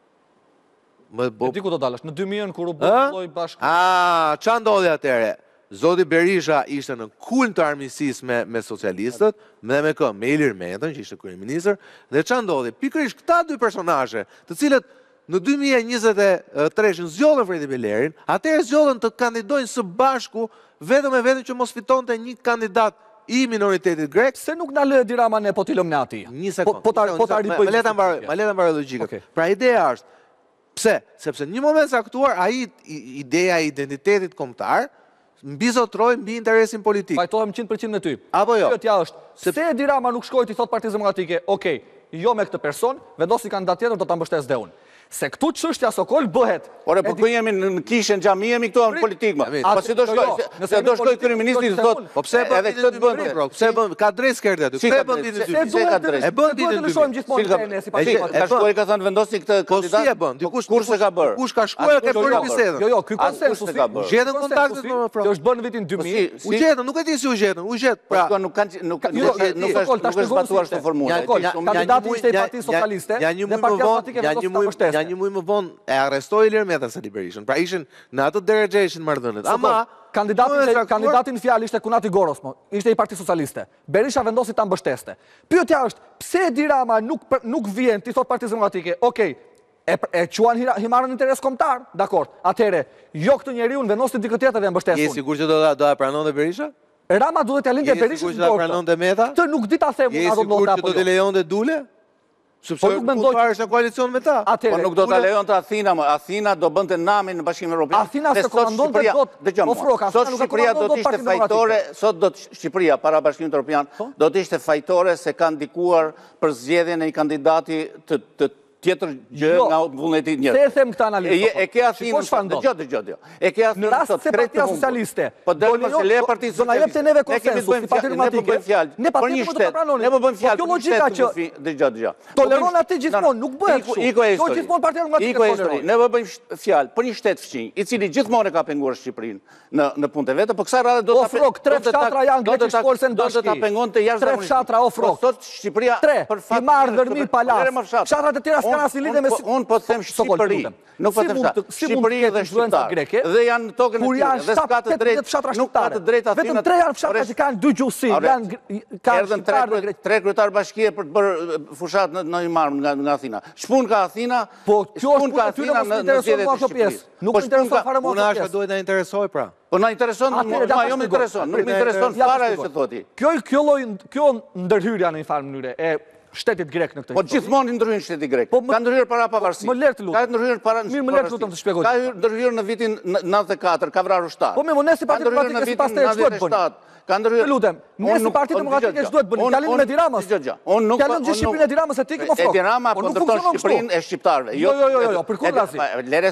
E di ku do dalësh, në 2000 kur u bëlloj bashkë. Qa ndodhi atëre? Zoti Berisha ishte në kulm të armiqësisë me socialistët, me Ilir Metën, që ishte kryeministër, dhe qa ndodhi? Pikërisht këta dy personazhe, të cilët në 2023 zgjodhen Fredi Belerin, atëherë zgjodhen të kandidojnë së bashku vetëm që mos fitonte një kandidat i minoritetit grek. Se nuk na lë Edi Rama ne po t'i lëmë ne atij. Një sekondë. Ma le ta mbaroj logjikën. Pra ideja është, pse? Sepse në një moment saktuar, ideja e identitetit kombëtar mbizotroj mbi interesin politik. Fajtohem 100% me ty. Apo jo? Pyetja është, se Edi Rama nuk shkoi ti thot Partisë Demokratike, okej, jo me këtë person, vendosi kandidat tjetër do ta mbështes dhe unë. Se këtu çështja Sokol bëhet. Ore, po ku jemi në kishën xhami, jemi këtu në politikë. Po si do shkoj? Nëse do shkoj kryeministri të thotë, po pse edhe këtë bën? Pse bën? Ka drejt Skerdi aty. Pse bën ditën e dytë? E bën ditën e dytë. Ka shkuar ka thënë vendosi këtë kandidat. Po si e bën? Dikush kurse ka bërë. Kush ka shkuar ka bërë bisedën. Jo, ky konsensus ka bërë. Gjetën kontaktet me Front. Kjo është bën në vitin 2000. U gjetën, nuk e di si u gjetën. U gjet. Pra, nuk është zbatuar këtë formulë. Kandidati ishte i Partisë Socialiste. Ja një muaj më vonë e arrestoi Ilir Meta Sali Berishën. Pra ishin në atë derexhe ishin marrëdhëniet. Ama kandidatin fjalë ishte Kunati Goros, ishte i Partisë Socialiste. Berisha vendosi ta mbështeste. Pyetja është, pse Edi Rama nuk vjen ti thot Partisë Demokratike, okej, e quan Himarën interes kombëtar, dakor. Atëherë, jo këtë njeriu vendosi dikë tjetër dhe mbështesun. Je sigurt që do ta pranonte Berisha? Rama duhet t'ia lindë Berishën. Je sigurt që ta pranonte Meta? Të nuk di ta them unë ato do ta. Je sigurt që do të lejonte Dule? Sepse Kundëtar është në koalicion me ta. Po nuk do ta lejonte Athina, më Athina do bënte namin në Bashkimin Evropian. Athina se komandonte sot Shqipëria do të ishte fajtore, Shqipëria para Bashkimit Evropian do të ishte fajtore se ka ndikuar për zgjedhjen e një kandidati të tjetër gjë nga vullneti njerëz. Se e them këtë analizë. E ke Athinën, dëgjoj. E ke Athinën në rast se Partia Socialiste. Po deri se le Partia Socialiste. Do na jepte neve konsensus, ne bëjmë fjalë. Ne po bëjmë fjalë. Kjo logjika që dëgjoj. Toleron atë gjithmonë, nuk bëhet kështu. Kjo gjithmonë Partia Demokratike toleron. Ne bëjmë fjalë për një shtet fqinj, i cili gjithmonë e ka penguar Shqipërinë në punët e veta, por kësaj radhe do ta ofrok 3 fshatra janë grekish polsen do të ta pengonte jashtëzakonisht. 3 fshatra ofrok. Sot Shqipëria për fat i marr Dërmir Palas. Fshatrat e tjera s'kan asnjë lidhje me unë po të them Shqipëri, nuk po të them Shqipëri dhe shqiptar, dhe janë në tokën e tyre, dhe s'ka të drejtë, nuk ka të drejtë Athinat. Vetëm 3 janë fshatra që kanë 2 gjuhësi, erdhën 3 kryetar bashkie për të bërë fushat në Imar nga Athina. Shpun ka Athina, po kjo është punë e tyre, mos më intereson mua kjo pjesë. Nuk më intereson fare mua kjo pjesë. Puna duhet na interesoj pra. Po na intereson, jo më intereson, nuk më intereson fare ajo që thoti. Kjo ndërhyrja në një farë mënyre e shtetit grek në këtë. Po gjithmonë ndryhyn shteti grek. Ka ndryrë para pavarësisë. Më lër të lutem. Ka ndryrë para. Mirë, më lër të lutem të shpjegoj. Ka ndryrë në vitin 94, ka vrarë ushtar. Po më ne si Partia Demokratike sipas te ç'duhet bëni. Ka ndryrë. Lutem, ne si Partia Demokratike ç'duhet bëni? Fjalën me Tiranës. Unë nuk fjalën gjithë Shqipërinë e Tiranës e tikëm ofrok. Tirana po ndërton Shqipërinë e shqiptarëve. Jo, përkundrazi.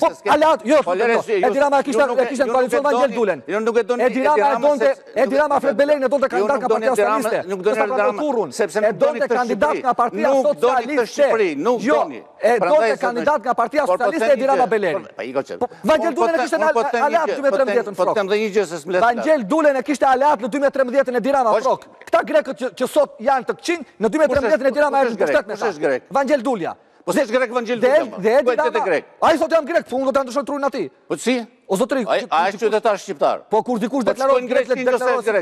Tirana kishte në koalicion Vangjel Dulen. Tirana Fred Belerin e donte kandidat nga Partia Socialiste. Nuk doni Kurrun, sepse nuk doni kandidat nga Partia Socialiste. Nuk doni. E donte kandidat nga Partia Socialiste Tirana Beleri. Vangjel Dulen e kishte aleat në 2013 Po them dhe një gjë se s'mlet. Vangjel Dulen e kishte aleat në 2013 e Tirana ofrok. Këta grekët që sot janë të këqinj, në 2013 e Tirana është në pushtet me ta. Vangjel Dulja. Po si është grek Vangjel Dulja? Dhe Tirana. Ai sot janë grek, po unë do ta ndryshoj trurin atij. Po si? O zotëri, a është qytetar shqiptar? Po kur dikush deklaron grek, deklaron grek.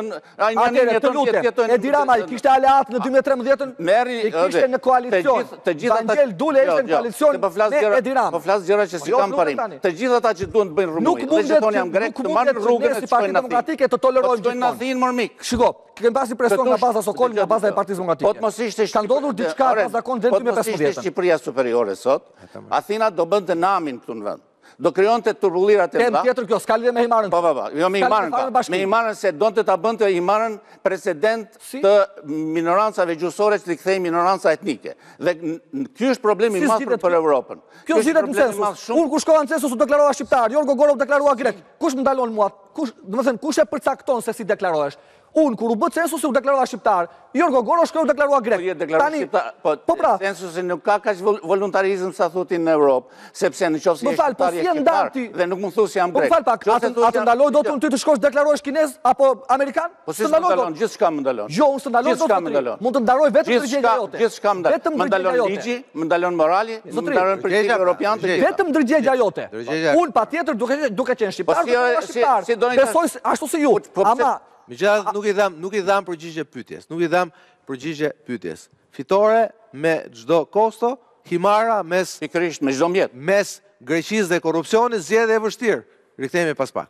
Edi Rama kishte aleat në 2013-ën, kishte në koalicion. Vangjel Dule ishte në koalicion me Edi Rama. Po flas gjëra që si kam parim. Të gjithë ata që duan të bëjnë rrëmuj, dhe që thonë jam grek, të marrin rrugën e të shkojnë në Athinë. Të tolerojmë gjithmonë. Në Athinë mormik. Shiko, kemi pasi presion nga baza Sokol, nga baza e Partisë Demokratike. Po të mos ishte ka ndodhur diçka pas zakon deri në 2015. Po të mos ishte Shqipëria superiore sot, Athina do bënte namin këtu në vend. Do krijonte turbullirat e mëdha. Tjetër kjo s'ka lidhje me Imarën. Po, jo me Imarën. Me Imarën se donte ta bënte Imarën precedent të minorancave gjuhësore që i kthejnë minoranca etnike. Dhe ky është problemi i madh për Evropën. Kjo zgjidhet në census. Unë kur shkova në census u deklarova shqiptar, Jorgo Gorov deklarua grek. Kush më ndalon mua? Domethënë kush e përcakton se si deklarohesh? Unë, kur u bë censusi, u deklarova shqiptar. Jorgo Gorosh u deklarua grek. Po pra, censusi nuk ka kaq voluntarizëm sa thotin në Europë, sepse në qoftë se je shqiptar, je shqiptar dhe nuk mund thu se jam grek. Po fal pak, atë ndaloj dot unë ty të shkosh deklarohesh kinez apo amerikan? Po si ndalon, gjithçka më ndalon. Jo, unë s'ndaloj dot. Mund të ndaroj vetëm ndërgjegja jote. Gjithçka më ndalon. Më ndalon ligji, më ndalon morali, më ndalon principi evropian. Vetëm ndërgjegja jote. Unë patjetër duke qenë shqiptar, besoj ashtu si ju. Ama megjithatë nuk i dham përgjigje pyetjes. Nuk i dham përgjigje pyetjes. Fitore me çdo kosto, himara mes pikërisht me çdo mjet. Mes Greqisë dhe korrupsionit, zgjedhje e vështirë. Rikthehemi pas pak.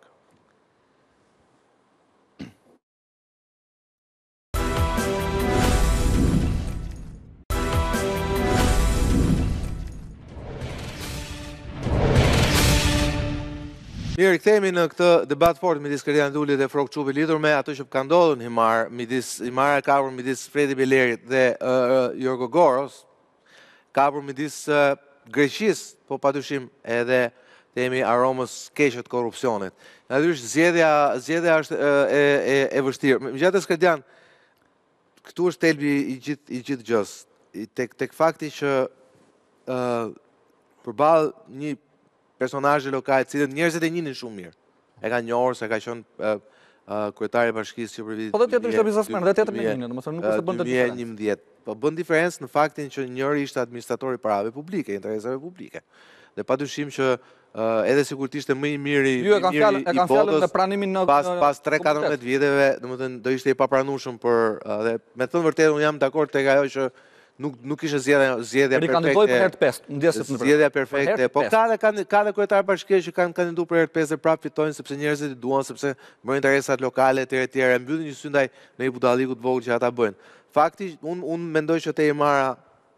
Mirë, rikthehemi në këtë debat fort midis Kristian Dulit dhe Frok Çupi lidhur me ato që ka ndodhur në Himar, Himara e kapur midis Fredi Belerit dhe Jorgo Goros, kapur midis Greqisë, po padyshim edhe themi aromës keqe të korrupsionit. Natyrisht zgjedhja është e vështirë. Megjithatë Kristian, këtu është thelbi i gjithë gjës. Tek fakti që përballë një personazhe lokale, të cilët njerëzit e njihnin shumë mirë. E kanë njohur se ka qenë kryetari i bashkisë që për vitin. Po tjetër ishte biznesmen, dhe tjetër me njënin, domethënë nuk është bën të 2011. Po bën diferencë në faktin që njëri ishte administrator i parave publike, interesave publike. Dhe padyshim që edhe sikur të ishte më i miri i botës në pranimin në pas 3-14 viteve, domethënë do ishte i papranueshëm për dhe me të vërtetë unë jam dakord tek ajo që nuk ishte zgjedhja perfekte. Zgjedhja perfekte. Po ka dhe kryetar bashkie që kanë kandiduar për herë të pestë dhe prapë fitojnë sepse njerëzit i duan, sepse mbërë interesat lokale etj. E mbyllin një sy ndaj në një budalliku të vogël që ata bëjnë. Fakti, unë mendoj që te Himara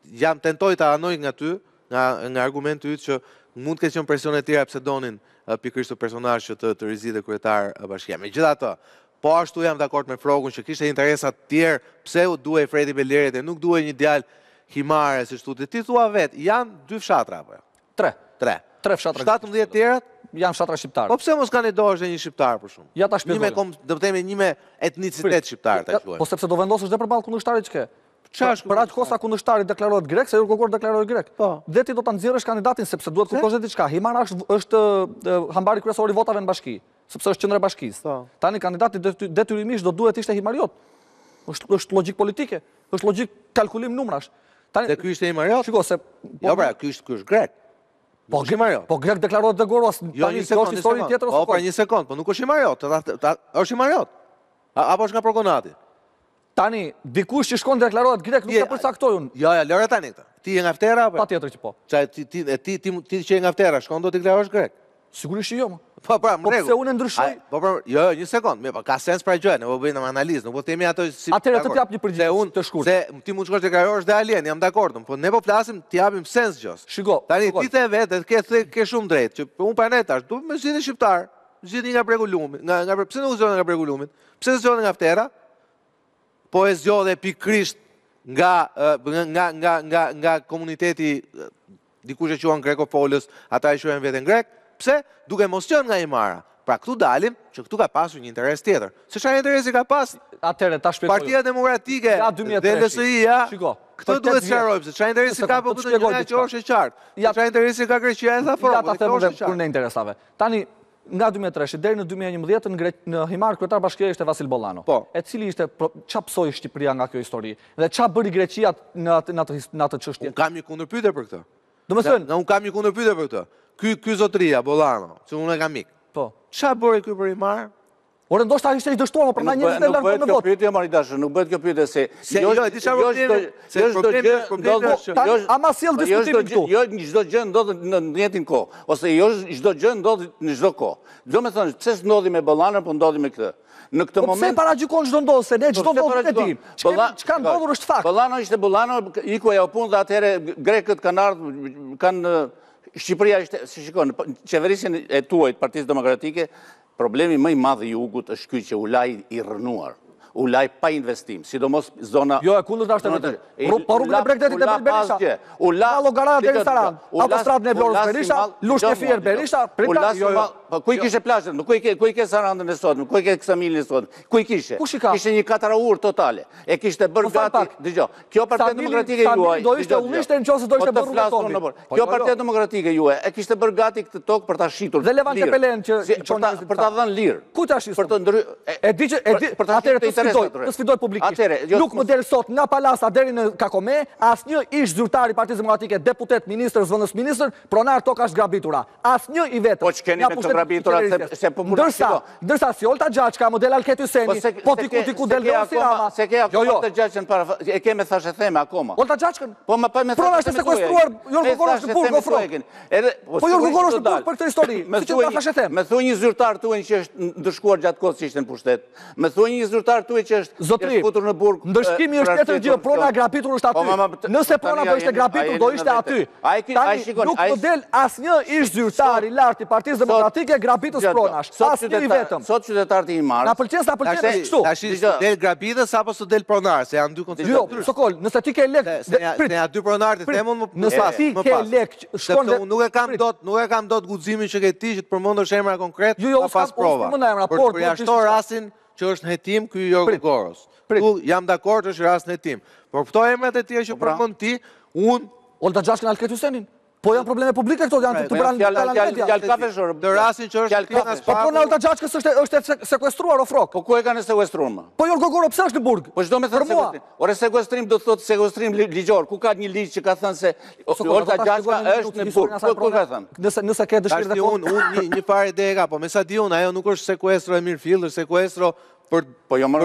jam tentoj ta anoj nga ty, nga argumenti yt që mund të ketë qenë presione të tjera pse donin pikërisht të personazh që të rizidë kryetar bashkia. Megjithatë, po ashtu jam dakord me Frogun që kishte interesa të tjerë, pse u duhej Fredi Belerit e nuk duhej një djalë himare siç thotë. Ti thua vet, janë 2 fshatra apo? 3. 3 fshatra. 17 tjerat janë fshatra shqiptar. Po pse mos kandidohesh një shqiptar për shkak? Ja ta shpjegoj. Do të themi një me etnicitet shqiptar ta quajmë. Po sepse do vendosësh dhe përballë kundërshtarit që ke. Çfarë? Për atë kosa kundërshtari deklarohet grek, se Ylur Gogor deklarohet grek. Dhe ti do ta nxjerrësh kandidatin sepse duhet kërkosh diçka. Himara është hambari kryesor i votave në bashki, sepse është qendra e bashkisë. Tani kandidati detyrimisht do duhet ishte himariot. Është logjik politike, është logjik kalkulim numrash. Tani Dhe ky ishte himariot? Shiko se Jo, pra, ky është grek. po himariot. Po grek deklarohet dhe Goros, tani është histori tjetër ose po? Po, një sekond, po nuk është himariot, është himariot. Apo është nga Progonati? Tani, dikush që shkon deklarohet grek nuk e përcaktoi unë. Jo, lëre tani këtë. Ti je nga Ftera apo? Patjetër që po. Ti që je nga Ftera, shkon do të deklarosh grek? Sigurisht që jo, më. Po, pra, më Po rregull. pse unë ndryshoj? Po, jo, një sekond, ka sens pra gjë, ne po bëjmë analizë, nuk po themi ato si. Atëherë të jap një përgjigje të shkurtër. Se ti mund të shkosh deklarosh dhe alien, jam dakord, po ne po flasim, ti japim sens gjës. Shiko. Tani ti the vetë, ke shumë drejt, që unë pa ne tash, duhet me zgjidhje shqiptar, zgjidhni nga Bregulumi, pse nuk zgjodhen nga Bregulumit? Pse zgjodhen nga Ftera? Po e zgjodhe pikërisht nga komuniteti dikush e quhen grekofolës, ata e quhen veten grek. Pse? Duke mos qenë nga Himara. Pra këtu dalim që këtu ka pasur një interes tjetër. Se çfarë interesi ka pas? Atëherë ta shpjegoj. Partia Demokratike dhe LSI-ja. Shiko. Këtë duhet të sqarojmë, se çfarë interesi ka po këtë gjë që është e qartë. Çfarë interesi ka Greqia e tha Frogu? Ja ta them kur ne interesave. Tani nga 2003 deri në 2011 në Himar kryetar bashkie ishte Vasil Bollano. E cili ishte ç'a psoi Shqipëria nga kjo histori dhe ç'a bëri Greqia në atë çështje. Unë kam një kundërpyetje për këtë. Domethënë, unë kam një kundërpyetje për këtë. Ky zotria Bollano, që unë e kam mik. Po. Ç'a bëri ky për Himar? Ore ndoshta ishte i dështuar, por prandaj njerëzit e largën me votë. Nuk bëhet kjo pyetje Maridash, nuk bëhet kjo pyetje se ama sjell diskutimin këtu. Jo çdo gjë ndodh në njëjtin kohë, ose jo çdo gjë ndodh në çdo kohë. Do të thënë, pse s'ndodhi me Bollanën, po ndodhi me këtë. Në këtë moment. Pse paragjykon çdo ndodh, se ne çdo ndodh e dim. Çka ndodhur është fakt. Bollano ishte Bollano, iku ajo punë dhe atëherë grekët kanë ardhur, kanë Shqipëria ishte, si shikon, qeverisjen e tuaj të Partisë Demokratike, problemi më i madh i jugut është ky që u laj i rrënuar. U laj pa investim, sidomos zona... Jo, e kundërta është e vërtetë. Po rrugën e Bregdetit e Berisha, ka llogara deri Saran, autostradën e Vlorës Berisha, Lushnjë Fier Berisha, po ku i kishe plazhin? Ku i ke Sarandën e sotme? Ku i ke Ksamilin e sotme? Ku i kishe? Kishte një kataraur totale. E kishte bërë gati, dëgjoj. Kjo Partia Demokratike juaj, do ishte ullishte nëse do ishte bërë rrugë. Kjo Partia Demokratike juaj e kishte bërë gati këtë tokë për ta shitur. Dhe Levant Kepelen që për ta dhënë lirë. Ku ta shitur? Për të ndryshë. E di që të sfidoj publikisht. Nuk më del sot nga Palasa deri në Kakome, asnjë ish zyrtar i Partisë Demokratike, deputet, ministër, zëvendës ministër, pronar tokash grabitura. Asnjë i vetëm. Po ç'keni me të grabiturat se po ndërsa si Olta Gjaçka, model Alket Hyseni, po diku del Vjosi Rama. Se ke akoma të Gjaçkën para, e ke me thashë theme akoma. Olta Gjaçkën? Po më pa me thashë. Prona është sekuestruar Jorgo Gorosh në Burg ofro. Po Jorgo Gorosh në Burg për këtë histori. Si që ta thashë them. Më thuaj një zyrtar tuaj që është ndëshkuar gjatë kohës që ishte në pushtet. Më thuaj një zyrtar tuaj që është futur në Burg. Ndëshkimi është tjetër gjë, prona e grabitur është aty. Nëse prona do ishte grabitur, do ishte aty. Tani nuk do del asnjë ish zyrtar i lartë i Partisë Demokratike grabitës pronash. Asnjë i vetëm. Sot qytetarët e Himarës. Na pëlqen sa pëlqen kështu. Tash del grabitës apo s'do del pronar, se janë dy koncepte ndryshe. Jo, Sokol, nëse ti ke lek, ne ja dy pronarët e themun më nëse ti ke lek, shkon unë nuk e kam dot guximin që ke ti që të përmendësh emra konkret pa pas prova. Për jashtor rastin që është në hetim ky Jorgo Goros. Tu jam dakord është rast në hetim. Por këto emrat e tjerë që përmend ti, unë Olta Gjaçkën Alket Hyseni. Po janë probleme publike këto, janë të branë fjalë kafeshor. Të rastin që është klinas pa. Po Olta Gjaçkës është sekuestruar ofrok. Po ku e kanë sekuestruar më? Po Jorgo Goro pse është në Burg? Po çdo me thënë sekuestrim. Ore sekuestrim do të thotë sekuestrim ligjor. Ku ka një ligj që ka thënë se Olta Gjaçka është në Burg. Ku ka thënë? Nëse ke dëshirë unë një fare ide ka, po me sa di unë ajo nuk është sekuestro e mirëfill, është sekuestro Po jo më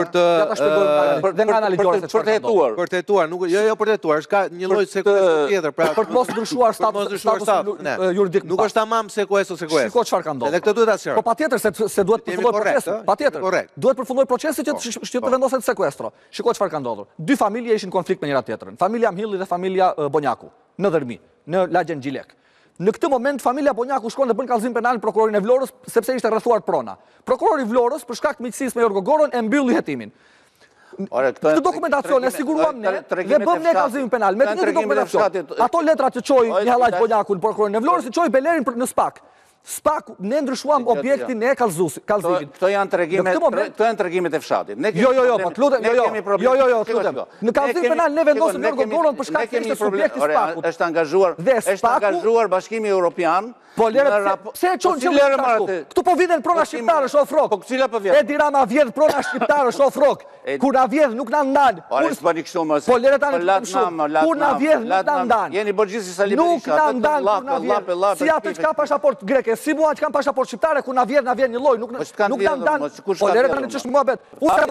për të hetuar. Për të hetuar, jo për të hetuar, është ka një lloj sekuestri tjetër, pra për të mos ndryshuar statusin juridik. Nuk është tamam sekuest ose sekuest. Shiko çfarë ka ndodhur. Edhe këtë duhet ta sqaroj. Po patjetër se duhet të përfundoj procesi. Patjetër. Duhet përfundoj procesi që të vendoset sekuestro. Shiko çfarë ka ndodhur. Dy familje ishin në konflikt me njëra tjetrën. Familja Mhilli dhe familja Bonjaku në Dërmi, në Lagjen Gjilek. Në këtë moment familja Bonjaku shkon dhe bën kallëzim penal në prokurorin e Vlorës sepse ishte rrethuar prona. Prokurori i Vlorës për shkak të miqësisë me Jorgo Goron e mbylli hetimin. Këtë dokumentacion e siguruam ne dhe bëm ne kallëzimin penal. Me këtë dokumentacion, ato letra që çoi Mihallaj Bonjaku në prokurorin e Vlorës, i çoi Belerin në SPAK. SPAK ne ndryshuam objektin e kallëzimit. Këto janë tregimet e fshatit. Jo, po lutem, jo, lutem. Në kallëzim penal ne vendosim Jorgo Goron për shkak të ishte subjekti SPAK-ut. Është angazhuar Bashkimi Evropian. Po lere, pse e qonë që ashtu? Këtu po vjen prona shqiptare, shoh frok. Po cila po vjen? Edi Rama vjedh prona shqiptare, shoh frok. Kur na vjedh nuk na ndan. Po lere tani kur na vjedh nuk na ndan. Jeni borgjisi Sali Berisha. Nuk na ndan kur na vjedh. Si atë që ka pasaport greke, si mua që kanë pasaport shqiptare, kur na vjedh një lloj, nuk na ndan. Po lere tani ç'është muhabet.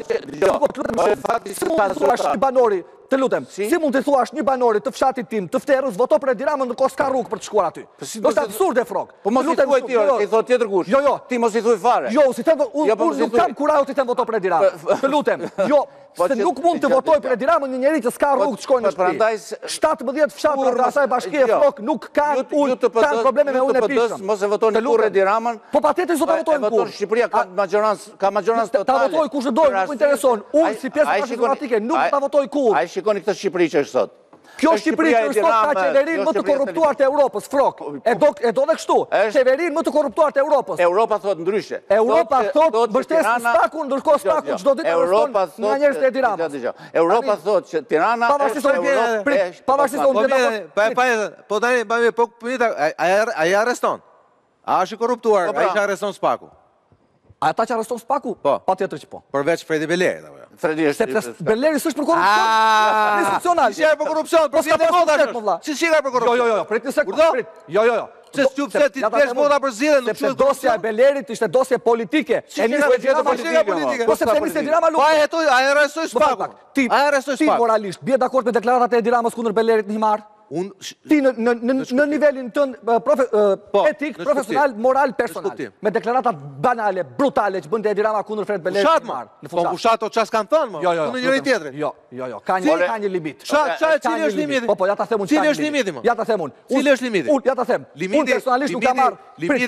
Të lutem, si mund të thuash një banori të fshatit tim, të Fterës, voto për Edi Ramën ndërkohë s'ka rrugë për të shkuar aty? Është absurde frok. Po mos i thuaj ti, i thot tjetër kush. Jo. Ti mos i thuaj fare. Jo, si them, unë nuk kam kurajë të them voto për Edi Ramën. Të lutem. Jo, se nuk mund të votoj për Edi Ramën një njerëz që s'ka rrugë të shkojë në shtëpi. 17 fshatra të asaj bashkie frok nuk kanë probleme me unë e pishëm. Mos e votoni kur Edi Ramën. Po patjetër do ta votojmë kur. Shqipëria ka majorancë totale. Ta votoj kush do, nuk më intereson. Unë si pjesë partike nuk ta votoj kur. Ai shikoni këtë Shqipëri që është sot. Kjo Shqipëri që është sot ka qeverinë më të korruptuar të Europës, frok. E do dhe kështu. Qeverinë më të korruptuar të Europës. Europa thot ndryshe. Europa thot mbështes SPAK-un, ndërkohë SPAK-u çdo ditë arreston nga njerëz të Edi Ramës. Europa thot që Tirana është Europë. Pavarësisht po tani po ai arreston. A është i korruptuar? Ai që arreston SPAK-u. Ata që arreston SPAK-u? Patjetër që po. Përveç Fredi Belerit apo jo? Fredi është. Sepse Beleri s'është për korrupsion. Institucional. Si është për korrupsion? Po si vota? Si shika për korrupsion? Jo, prit një sekondë. Jo. Pse ti t'kesh vota për zgjedhje, nuk sepse dosja e Belerit ishte dosje politike. E nisë politike. Po sepse nisë Edi Rama Po ai hetoi, ai arrestoi SPAK-un. Ti moralisht bie dakord me deklaratat e Edi Ramës kundër Belerit në Himar? Ti në nivelin tënd etik, profesional, moral, personal. Me deklaratat banale, brutale që bënte Edi Rama kundër Fred Belerit në Himar. Po fushat o çfarë kanë thënë më? Në njëri tjetrin. Jo. Ka një limit. Cili është limiti? Po ja ta them unë. Cili është limiti më? Ja ta them unë. Cili është limiti? Unë ja ta them. Unë personalisht nuk kam marr.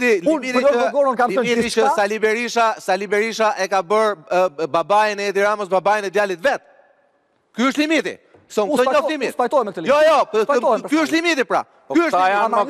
Limiti që Sali Berisha e ka bërë babain e Edi Ramës, babain e djalit vet. Ky është limiti. Son këto njoftimit. Spajtohem me këtë limit. Jo, ky është limiti pra. Ky është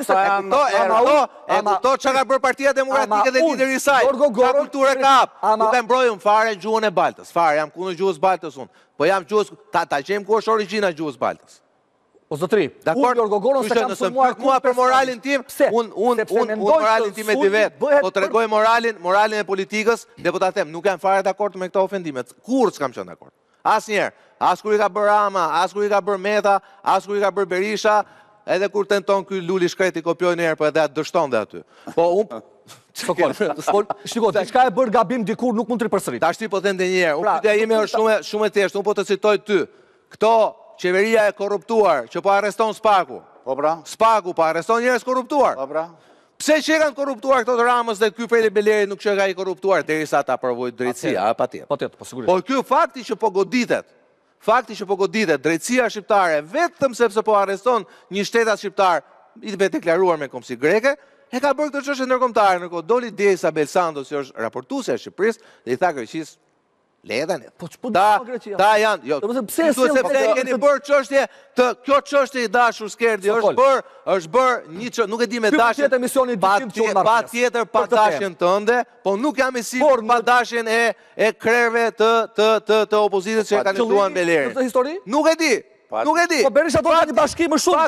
limiti. Këto çka ka bërë Partia Demokratike dhe lideri i saj. Ka kulturë kap. Nuk e mbrojun fare gjuhën e Baltës. Fare, jam kundër gjuhës Baltës unë. Po jam gjuhës ta gjejmë ku është origjina gjuhës Baltës. O zotri, unë Jorgo Goron se kam sulmuar mua për moralin tim, unë moralin tim e di vetë, po të regoj moralin e politikës, dhe po ta them, nuk jam fare dakord me këto ofendimet, kur s'kam qenë dakord. Asnjëherë, as kur i ka bërë Rama, as kur i ka bërë Meta, as kur i ka bërë Berisha, edhe kur tenton ky Luli Shkreti kopjoj në herë, po edhe atë dështon dhe aty. Po unë shiko, diçka e bërë gabim dikur nuk mund të ripërsërit. Tash ti po them edhe një herë, unë pyetja ime është shumë e thjeshtë, unë po të citoj ty. Këto qeveria e korruptuar që po arreston SPAK-u. Po pra. SPAK-u po arreston njerëz korruptuar. Po pra. Pse që kanë korruptuar këto të Ramës dhe ky Fredi Beleri nuk që ka i korruptuar derisa ta provojë drejtësia, patjetër. Po sigurisht. Po ky fakti që po goditet, drejtësia shqiptare vetëm sepse po arreston një shtetas shqiptar i të deklaruar me Komsi Greke, e ka bërë këtë çështje ndërkombëtare. Ndërkohë doli dje Isabel Santos, që është raportuesja e Shqipërisë, dhe i tha Greqisë Ledan. Po ç'po Greqia? Ta janë, jo. Sepse keni bërë çështje të kjo çështje i dashur Skerdi është bërë një nuk e di me dashjen. Patjetër pa dashjen tënde, po nuk jam i sigurt pa dashjen e krerëve të opozitës që e kanë luftuar Belerin. Këtë histori? Nuk e di. Po Berisha do një bashkim më shumë.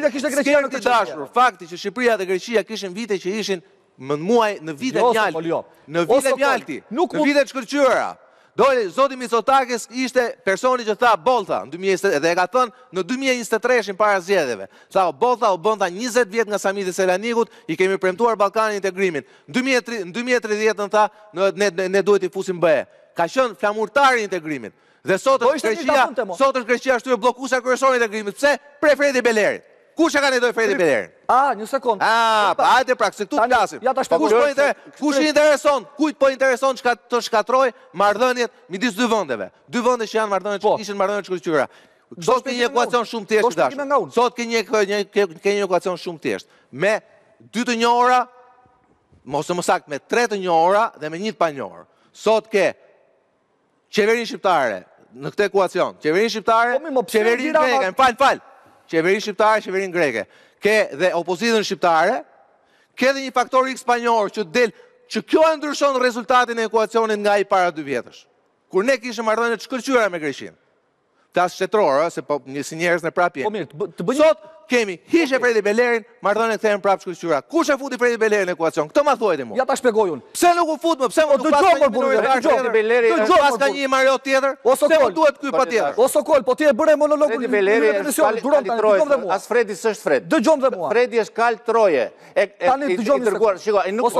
Fakti që Shqipëria dhe Greqia kishin vite që ishin në vite mjalti. Në vite mjalti. Në vite shkëlqyera. Doli, zoti Mitsotakis ishte personi që tha Bolta në 2023 dhe e ka thënë në 2023 para zgjedhjeve. Tha Bolta u bënda 20 vjet nga Samiti Selanikut, i kemi premtuar Ballkanin integrimin. Në 2030 tha ne duhet i fusim BE. ka qenë flamurtari i integrimit. Dhe sot është Greqia shtyre bllokuesa kryesore e integrimit. Pse? Prej Fredi Belerit. Kush e kandidoi Fredi Belerin? Një sekond. Pa hajde pra, se këtu të flasim. Kush i intereson? Kujt po intereson të shkatroj marrëdhëniet midis dy vendeve? Dy vende që janë marrëdhënie që ishin marrëdhënie shkëlqyra. Sot ke një ekuacion shumë thjeshtë dashur. Sot ke një ekuacion shumë thjeshtë. Me 2 të njohura, ose më saktë me 3 të njohura dhe me 1 të panjohur. Sot ke qeverinë shqiptare në këtë ekuacion. Qeverinë shqiptare, qeverinë greke, fal. Qeverinë shqiptare, qeverinë greke. Ke dhe opozitën shqiptare, ke dhe një faktor X panjohur që del, që kjo e ndryshon rezultatin e ekuacionit nga i para 2 vjetësh. Kur ne kishim marrëdhënie të shkëlqyera me Greqinë. Tas shtetëror, se po si njerëz në prapje. Sot kemi hiqe Fredi Belerin, marrëdhënie kthehen prapë shkëlqyra. Kush e futi Fredi Belerin në ekuacion? Këtë ma thuajti mua. Ja ta shpjegoj unë. Pse nuk u fut më? Pse nuk pas ka një minoritar tjetër? Pas ka një Mariot tjetër? Pse më duhet ky patjetër? O Sokol, po ti e bëre monologun. Fredi Beleri as Fredi s'është Fred. Dëgjom dhe mua. Fredi është kal troje. Tani dëgjom dërguar. Shikoj, nuk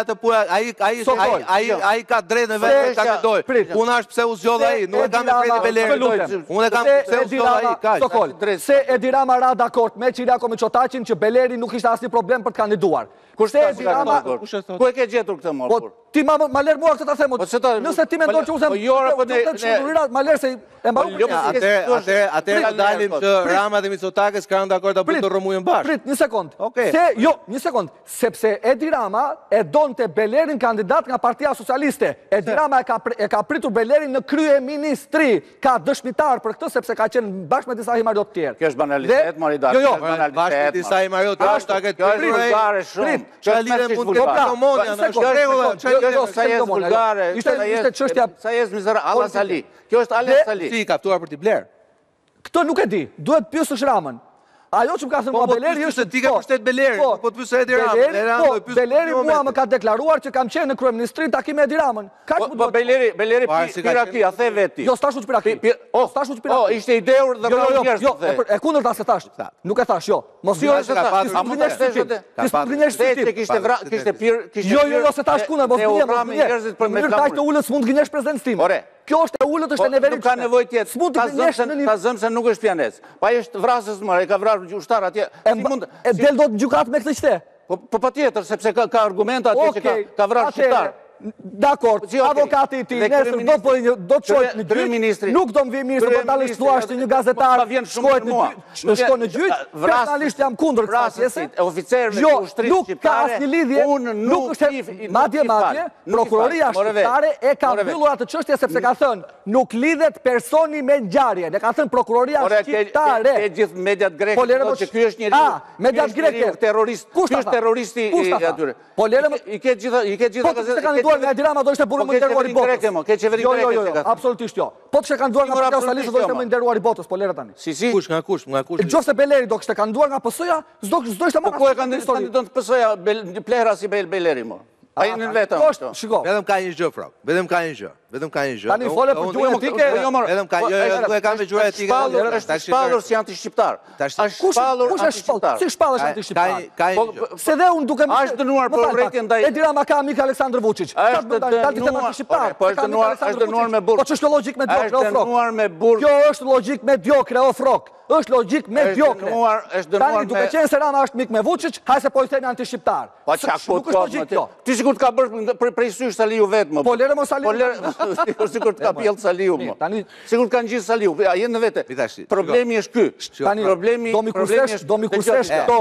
ai ka drejtë në vetë ta kandidoj. Puna është pse u zgjodh ai, nuk e kam me Fredi Belerin. Unë e kam pse u zgjodh ai, kaq. Sokol, se Edi Rama ra dakord me Çiriako Mitsotakin që Beleri nuk ishte asnjë problem për të kandiduar. Kush e ku e ke gjetur këtë më? Po ti ma lër mua këtë ta them. Nëse ti mendon që unë ma lër se e mbaroj. Atëherë dalim që Rama dhe Mitsotakis kanë dakord ta bëjnë rrëmujën bashkë. Prit, një sekond. Një sekond, sepse Edi Rama e donte Belerin kandidat nga Partia Socialiste. Edi Rama e ka pritur Belerin në kryeministri. Ka dëshmitar për këtë sepse ka qenë bashkë me disa himariot tjerë. Kjo është banalitet, Maridar. Bashkë me disa himariot tjerë. Kjo është vulgare shumë. Që lidhe mund të bëjë komodia në vulgare. Ishte çështja sa jes mizera Alla Sali. Kjo është Alla Sali. Si i kaptuar për t'i bler? Këtë nuk e di. Duhet pyesësh Ramën. Ajo që më ka thënë mua Beleri është se ti ke mbështet Belerin, po të pyesë Edi Ramën. Beleri mua më ka deklaruar që kam qenë në kryeministri takime me Edi Ramën. Po Beleri piraki, a the veti. Jo, s'tash u piraki. S'tash u piraki. Ishte i dheur dhe vrau njerëz. Jo, e kundërta se thash. Nuk e thash, jo. Mos jo se Jo, se tash kundër, mos gënjesh. Për me kaq të ulët s'mund gënjesh prezencën time. Kjo është e ullët, është e neverit. Nuk ka nevojë tjetë. Ta zëmë se nuk është pjanec. Pa është vrasës më, e ka vrarë ushtar atje. E del do të gjukat me këtë qëte? Po pa tjetër, sepse ka argumenta atje që ka vrarë ushtar. Dakord, avokati i ti, nesër do të qojtë në gjyq, nuk do më vi mirë se për talë shtuasht një gazetar, shkoj në gjyq, personalisht jam kundër kësa pjese. Nuk ka asë një lidhje, nuk është madje, prokuroria shqiptare e ka mbyllur atë çështje sepse ka thënë, nuk lidhet personi me ngjarjen, e ka thënë prokuroria shqiptare. Ke gjithë mediat greke, që ky është njeriu terrorist, ky është terroristi i atyre. I ke gjitha gazetat. Nga Edi Rama do ishte burri më nderuar i botës. Ke qeveri greke. Jo, absolutisht jo. Po të kandiduar nga Partia Socialiste do ishte më nderuar i botës, po lere tani. Si? Nga kush? Nëse Beleri do kishte kandiduar nga PS-ja, s'do ishte më. Po ku e kandidon të PS-ja plehra si Beleri më? Ai në vetëm. Shiko. Vetëm ka një gjë, Frog. Vetëm ka një gjë. Tani fole për gjuhën etike. Vetëm ka nuk e kam me gjuhën etike. Është shpallur si anti-shqiptar. Është shpallur anti-shqiptar. Si shpallesh anti-shqiptar? Se dhe unë duke është dënuar për urrëtitje ndaj. Edi Rama ka amik Aleksandr Vučić. Është dënuar me burr. Po ç'është logjik me diokre o Frog? Është dënuar me burr. Kjo është logjik me diokre o Frog. Është logjik me diokre. Është dënuar me. Duke qenë se Rama është mik me Vučić, hajse po i themi anti-shqiptar. Po çak po ti sigurt ka bërë prej sysh Saliu vetëm. Po lere mos Saliu. Sigurt ka pjellë Saliu më. Sigurt kanë gjithë Saliu. A jenë në vete. Problemi është ky. Tani do mi kursesh këto.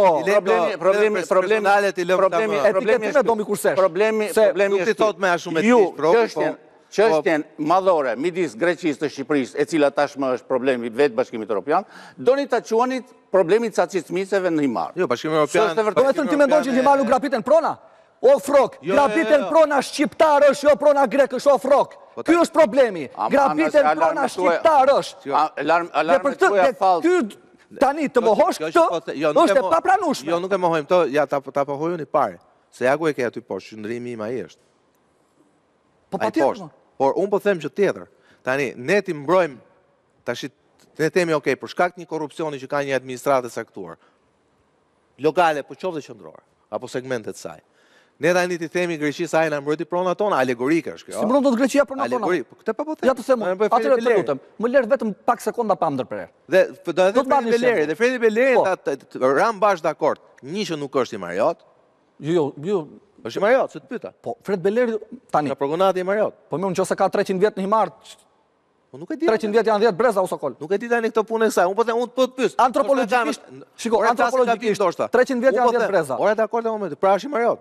Problemi nuk ti thot me a shumë etik. Çështjen madhore midis Greqisë të Shqipërisë, e cila tashmë është problemi vetë Bashkimit Evropian, doni ta quanit problemin cacicmiceve në Himar. Jo, Bashkimi Evropian. Do të thënë ti mendon që Himar nuk grapiten prona? O Frog, grapiten prona shqiptar është, jo prona grek është, o Frog. Ky është problemi. Grapiten prona shqiptar është. Alarmet tuaja fallë. Tani të mohosh këtë, është e papranueshme. Jo, nuk e mohojmë to, ja ta pohojuni parë. Se ja ku e ke aty poshtë, qëndrimi im ai është. Po patjetër. Por unë po them që tjetër. Tani ne ti mbrojmë tash ne themi okay, për shkak të një korrupsioni që ka një administratë e saktuar. Lokale, po qoftë qendrore, apo segmente të saj. Ne tani ti themi Greqisë ai na mbrojti pronat tona, alegorike është kjo. Si mbron dot Greqia pronat tona? Alegori, po këtë po them. Ja të them, atëherë të lutem, më lër vetëm pak sekonda pa ndërprer. Dhe do të Fredi Beleri, dhe Fredi Beleri ran bash dakord. Një që nuk është i Mariot. Jo. Është i Mariot, se të pyeta. Po, Fred Beleri tani. Ka progonati i Mariot. Po më nëse ka 300 vjet në Himar, po nuk e di. 300 vjet janë 10 breza o sokol. Nuk e di tani këtë punë e saj. Unë po të pyes. Antropologjikisht, shiko, antropologjikisht 300 vjet janë 10 breza. Ora dakord në momentin. Pra është i Mariot.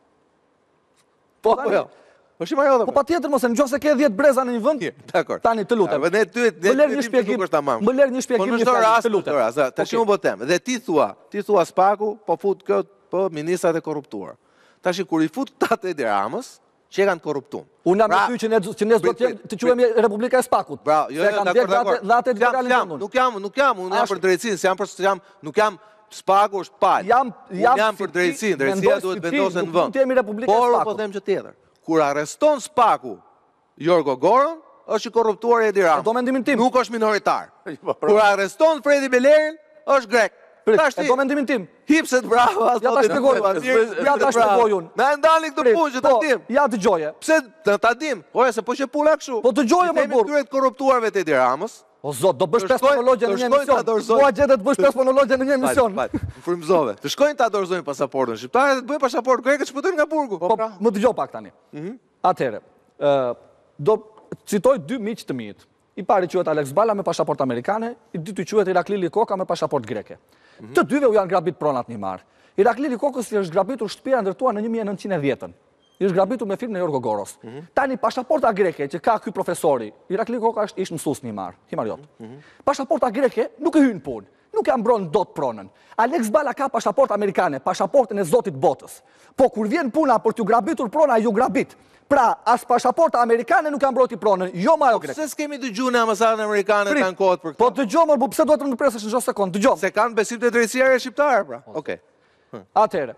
Po jo. Është i Mariot. Po patjetër mos e nëse ke 10 breza në një vend. Dakor. Tani të lutem. Ne ty më lër një shpjegim. Më lër një shpjegim një fjalë, të lutem. Tash unë po them. Dhe ti thua Spaku, po fut kë po ministrat e korruptuar. Tash kur i fut këta te Edi Ramës, që kanë korruptuar. Unë jam me ty që ne do të quhemi Republika e Spakut. Bravo, jo, dhatë liberale në Nuk jam, unë jam për drejtësinë, nuk jam Spaku është palë. Jam për drejtësinë, drejtësia duhet vendosën në vend. Ti jemi Republika e Spakut. Por po them që tjetër. Kur arreston Spaku Jorgo Goron, është i korruptuar Edi Rama. Do mendimin tim. Nuk është minoritar. Kur arreston Fredi Belerin, është grek. E do mendimin tim. Hipset bravo. Ja ta shpjegoj unë. Na ndani këtë punë që ta dim. Ja dëgjoje. Pse ta dim? Ore se po që pula kështu. Po dëgjoje më burr. Këtyre të korruptuarve të Edi Ramës. O zot, do bësh 5 monologje në një emision. Mua gjetë të bësh 5 monologje në një emision. Frymëzove. Të shkojnë ta dorëzojnë pasaportën shqiptare dhe të bëjnë pasaportë greke të shpëtojnë nga burgu. Po, më dëgjoj pak tani. Atëherë, do citoj 2 miq të mi. I pari quhet Alex Bala me pasaportë amerikane, i dyti quhet Irakli Likoka me pasaportë greke. Të dyve u janë grabit pronat një marë. Irakli Likokës i është grabitur shtëpia ndërtuar në 1910-ën. I është grabitur me firmën e Jorgo Goros. Tani pasaporta greke që ka ky profesori, Irakli Likoka është ish mësues në Himar, Himariot. Pasaporta greke nuk e hyn punë, nuk e mbron dot pronën. Alex Bala ka pasaportë amerikane, pasaportën e zotit botës. Po kur vjen puna për t'ju grabitur prona, ju grabit. Pra, as pasaporta amerikane nuk kanë mbrojti pronën, jo ma jo grek. Pse s'kemi dëgjuar në ambasadën amerikane të ankohet për këtë? Po dëgjoj më, pse duhet të më presësh në çdo sekond? Dëgjoj. Se kanë besim te drejtësia shqiptare, pra. Okej. Atëherë,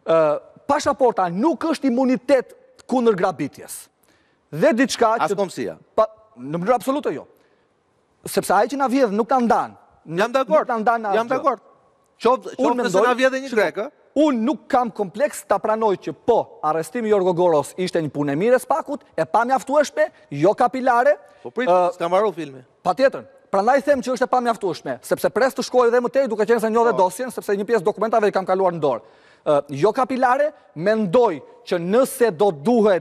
pasaporta nuk është imunitet kundër grabitjes. Dhe diçka që askomsia. Në mënyrë absolute jo. Sepse ai që na vjedh nuk na ndan. Jam dakord. Jam dakord. Qoftë se na vjedh një grek, ë? Unë nuk kam kompleks ta pranoj që po, arrestimi Jorgo Goros ishte një punë e mirë e Spakut, e pa mjaftueshme, jo kapilare. Po prit, s'ka mbaruar filmi. Patjetër. Prandaj them që është e pamjaftueshme, sepse pres të shkojë edhe më tej duke qenë se njohë dosjen, sepse një pjesë dokumentave i kam kaluar në dorë. Jo kapilare, mendoj që nëse do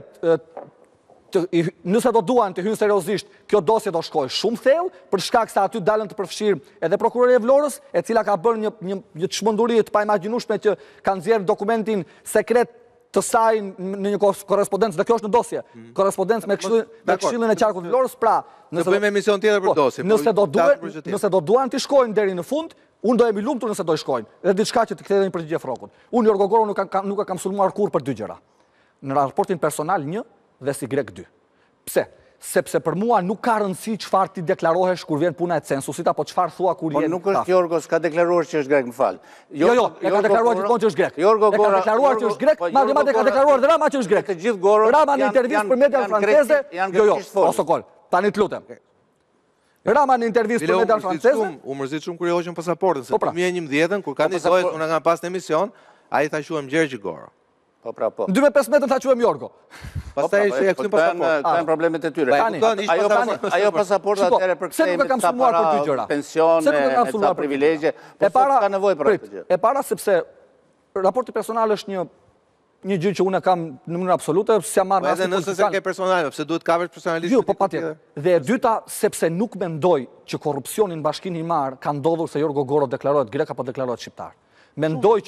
duan të hynë seriozisht, kjo dosje do shkojë shumë thellë, për shkak se aty dalën të përfshirë edhe prokuroria e Vlorës, e cila ka bërë një çmenduri të paimagjinueshme që kanë nxjerrë dokumentin sekret të saj në një korrespondencë, dhe kjo është në dosje, korrespondencë me Këshillin e Qarkut të Vlorës, pra, nëse bëjmë emision tjetër për dosjen. Nëse do duan të shkojnë deri në fund, unë do jemi lumtur nëse do shkojnë, dhe diçka që të kthejë një përgjigje frokut. Unë Jorgo Goron nuk e kam sulmuar kurrë për 2 gjëra. Në raportin personal 1 dhe si grek 2. Pse? Sepse për mua nuk ka rëndësi çfarë ti deklarohesh kur vjen puna e censusit apo çfarë thua kur je. Po nuk është Jorgo s'ka deklaruar që është grek, më fal. Jo, e ka deklaruar gjithmonë që është grek. Jorgo Gora ka deklaruar që është grek, madje ka deklaruar dhe Rama që është grek. Të gjithë Gorë. Rama në intervistë për median franceze. Jo, o sokol. Tani të lutem. Rama në intervistë për median franceze. U mërzit shumë kur i hoqën pasaportën, se 2011-ën kur kandidohet unë nga pas në emision, ai tha quhem Gjergj Goro. Po pra po. 2015 tha quhem Jorgo. Pastaj ishte kthim pasaportë. Kanë problemet e tyre. Ajo pasaporta atëherë për këtë ka mësuar për 2 gjëra. Pensione, ca privilegje, po ka nevojë për këtë gjë. E para sepse raporti personal është një gjë që unë kam në mënyrë absolute, s'ja marr as edhe nëse se ke personale, pse duhet kavesh personalisht. Jo, po patjetër. Dhe e dyta sepse nuk mendoj që korrupsioni në Bashkinë Himar ka ndodhur se Jorgo Goro deklarohet grek apo deklarohet shqiptar. Mendoj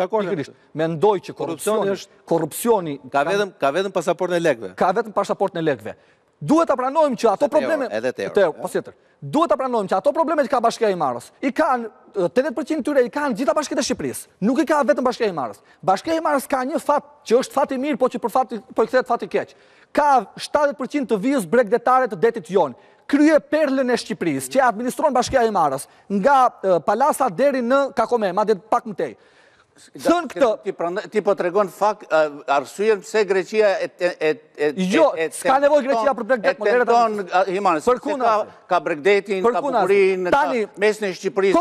që korrupsioni ka vetëm pasaportën e lekëve. Ka vetëm pasaportën e lekëve. Duhet ta pranojmë që ato probleme duhet ta pranojmë që ato probleme që ka Bashkia e Himarës, i kanë 80% tyre i kanë gjitha bashkitë e Shqipërisë. Nuk i ka vetëm Bashkia e Himarës. Bashkia e Himarës ka një fat që është fat i mirë, po që po i kthehet fat i keq. Ka 70% të vijës bregdetare të detit jon. Krye perlën e Shqipërisë, që administron Bashkia e Himarës, nga Palasa deri në Kakome, madje pak më tej. Thënë këtë... Ti po tregon fakt arsyen pse Greqia Jo, s'ka nevojë Greqia për Bregdet. E tenton Himarës, ka Bregdetin, ka Bukurin, ka mesën e Shqipërisë.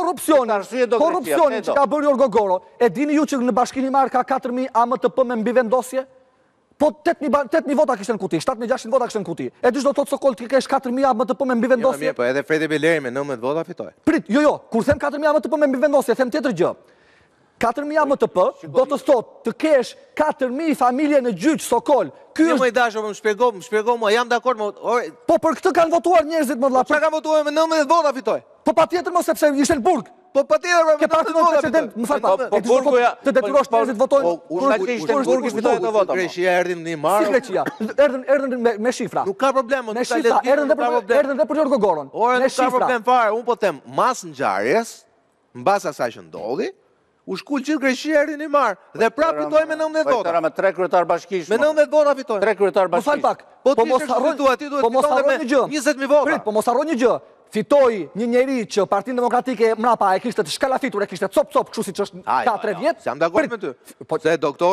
Korrupsioni që ka bërë Jorgo Goro, e dini ju që në Bashkinë Himar ka 4000 AMTP me mbivendosje? Po 8.000 vota kishte në kuti, 7.600 vota kishte në kuti. E dish do të thotë Sokol të kesh 4.000 MTP me mbivendosje. Po edhe Fredi Beleri me 19 vota fitoi. Prit, jo, kur them 4.000 MTP me mbivendosje, them tjetër gjë. 4.000 MTP do të thotë të kesh 4.000 familje në gjyq Sokol. Ky është më i dashur, më shpjegoj, më jam dakord, po për këtë kanë votuar njerëzit më vëlla. Çka kanë votuar me 19 vota fitoi? Po patjetër mos sepse ishte në burg. Po patjetër ke parti në precedent, më fal pak. Po burgu të detyrosh njerëzit votojnë. Urshaki ishte në burg fitoi ato vota. Greqia erdhi në Mar. Si Greqia? Erdhën me shifra. Nuk ka problem, me shifra, erdhën dhe për Gjorgo Goron. Ora nuk ka problem fare, unë po them mas ngjarjes, mbas asaj që ndodhi, u shkull gjithë Greqia erdhi në Mar dhe prapë fitoi me 19 vota. Me 3 kryetar bashkish. Me 19 vota fitoi. 3 kryetar bashkish. Më fal pak. Po mos harroni një gjë. 20.000 vota. Prit, po mos harroni një gjë. Fitoi një njeri që Partinë Demokratike mrapa e kishte të shkalafitur, e kishte cop, kështu siç është 4 vjet. Jam dakord me ty. Se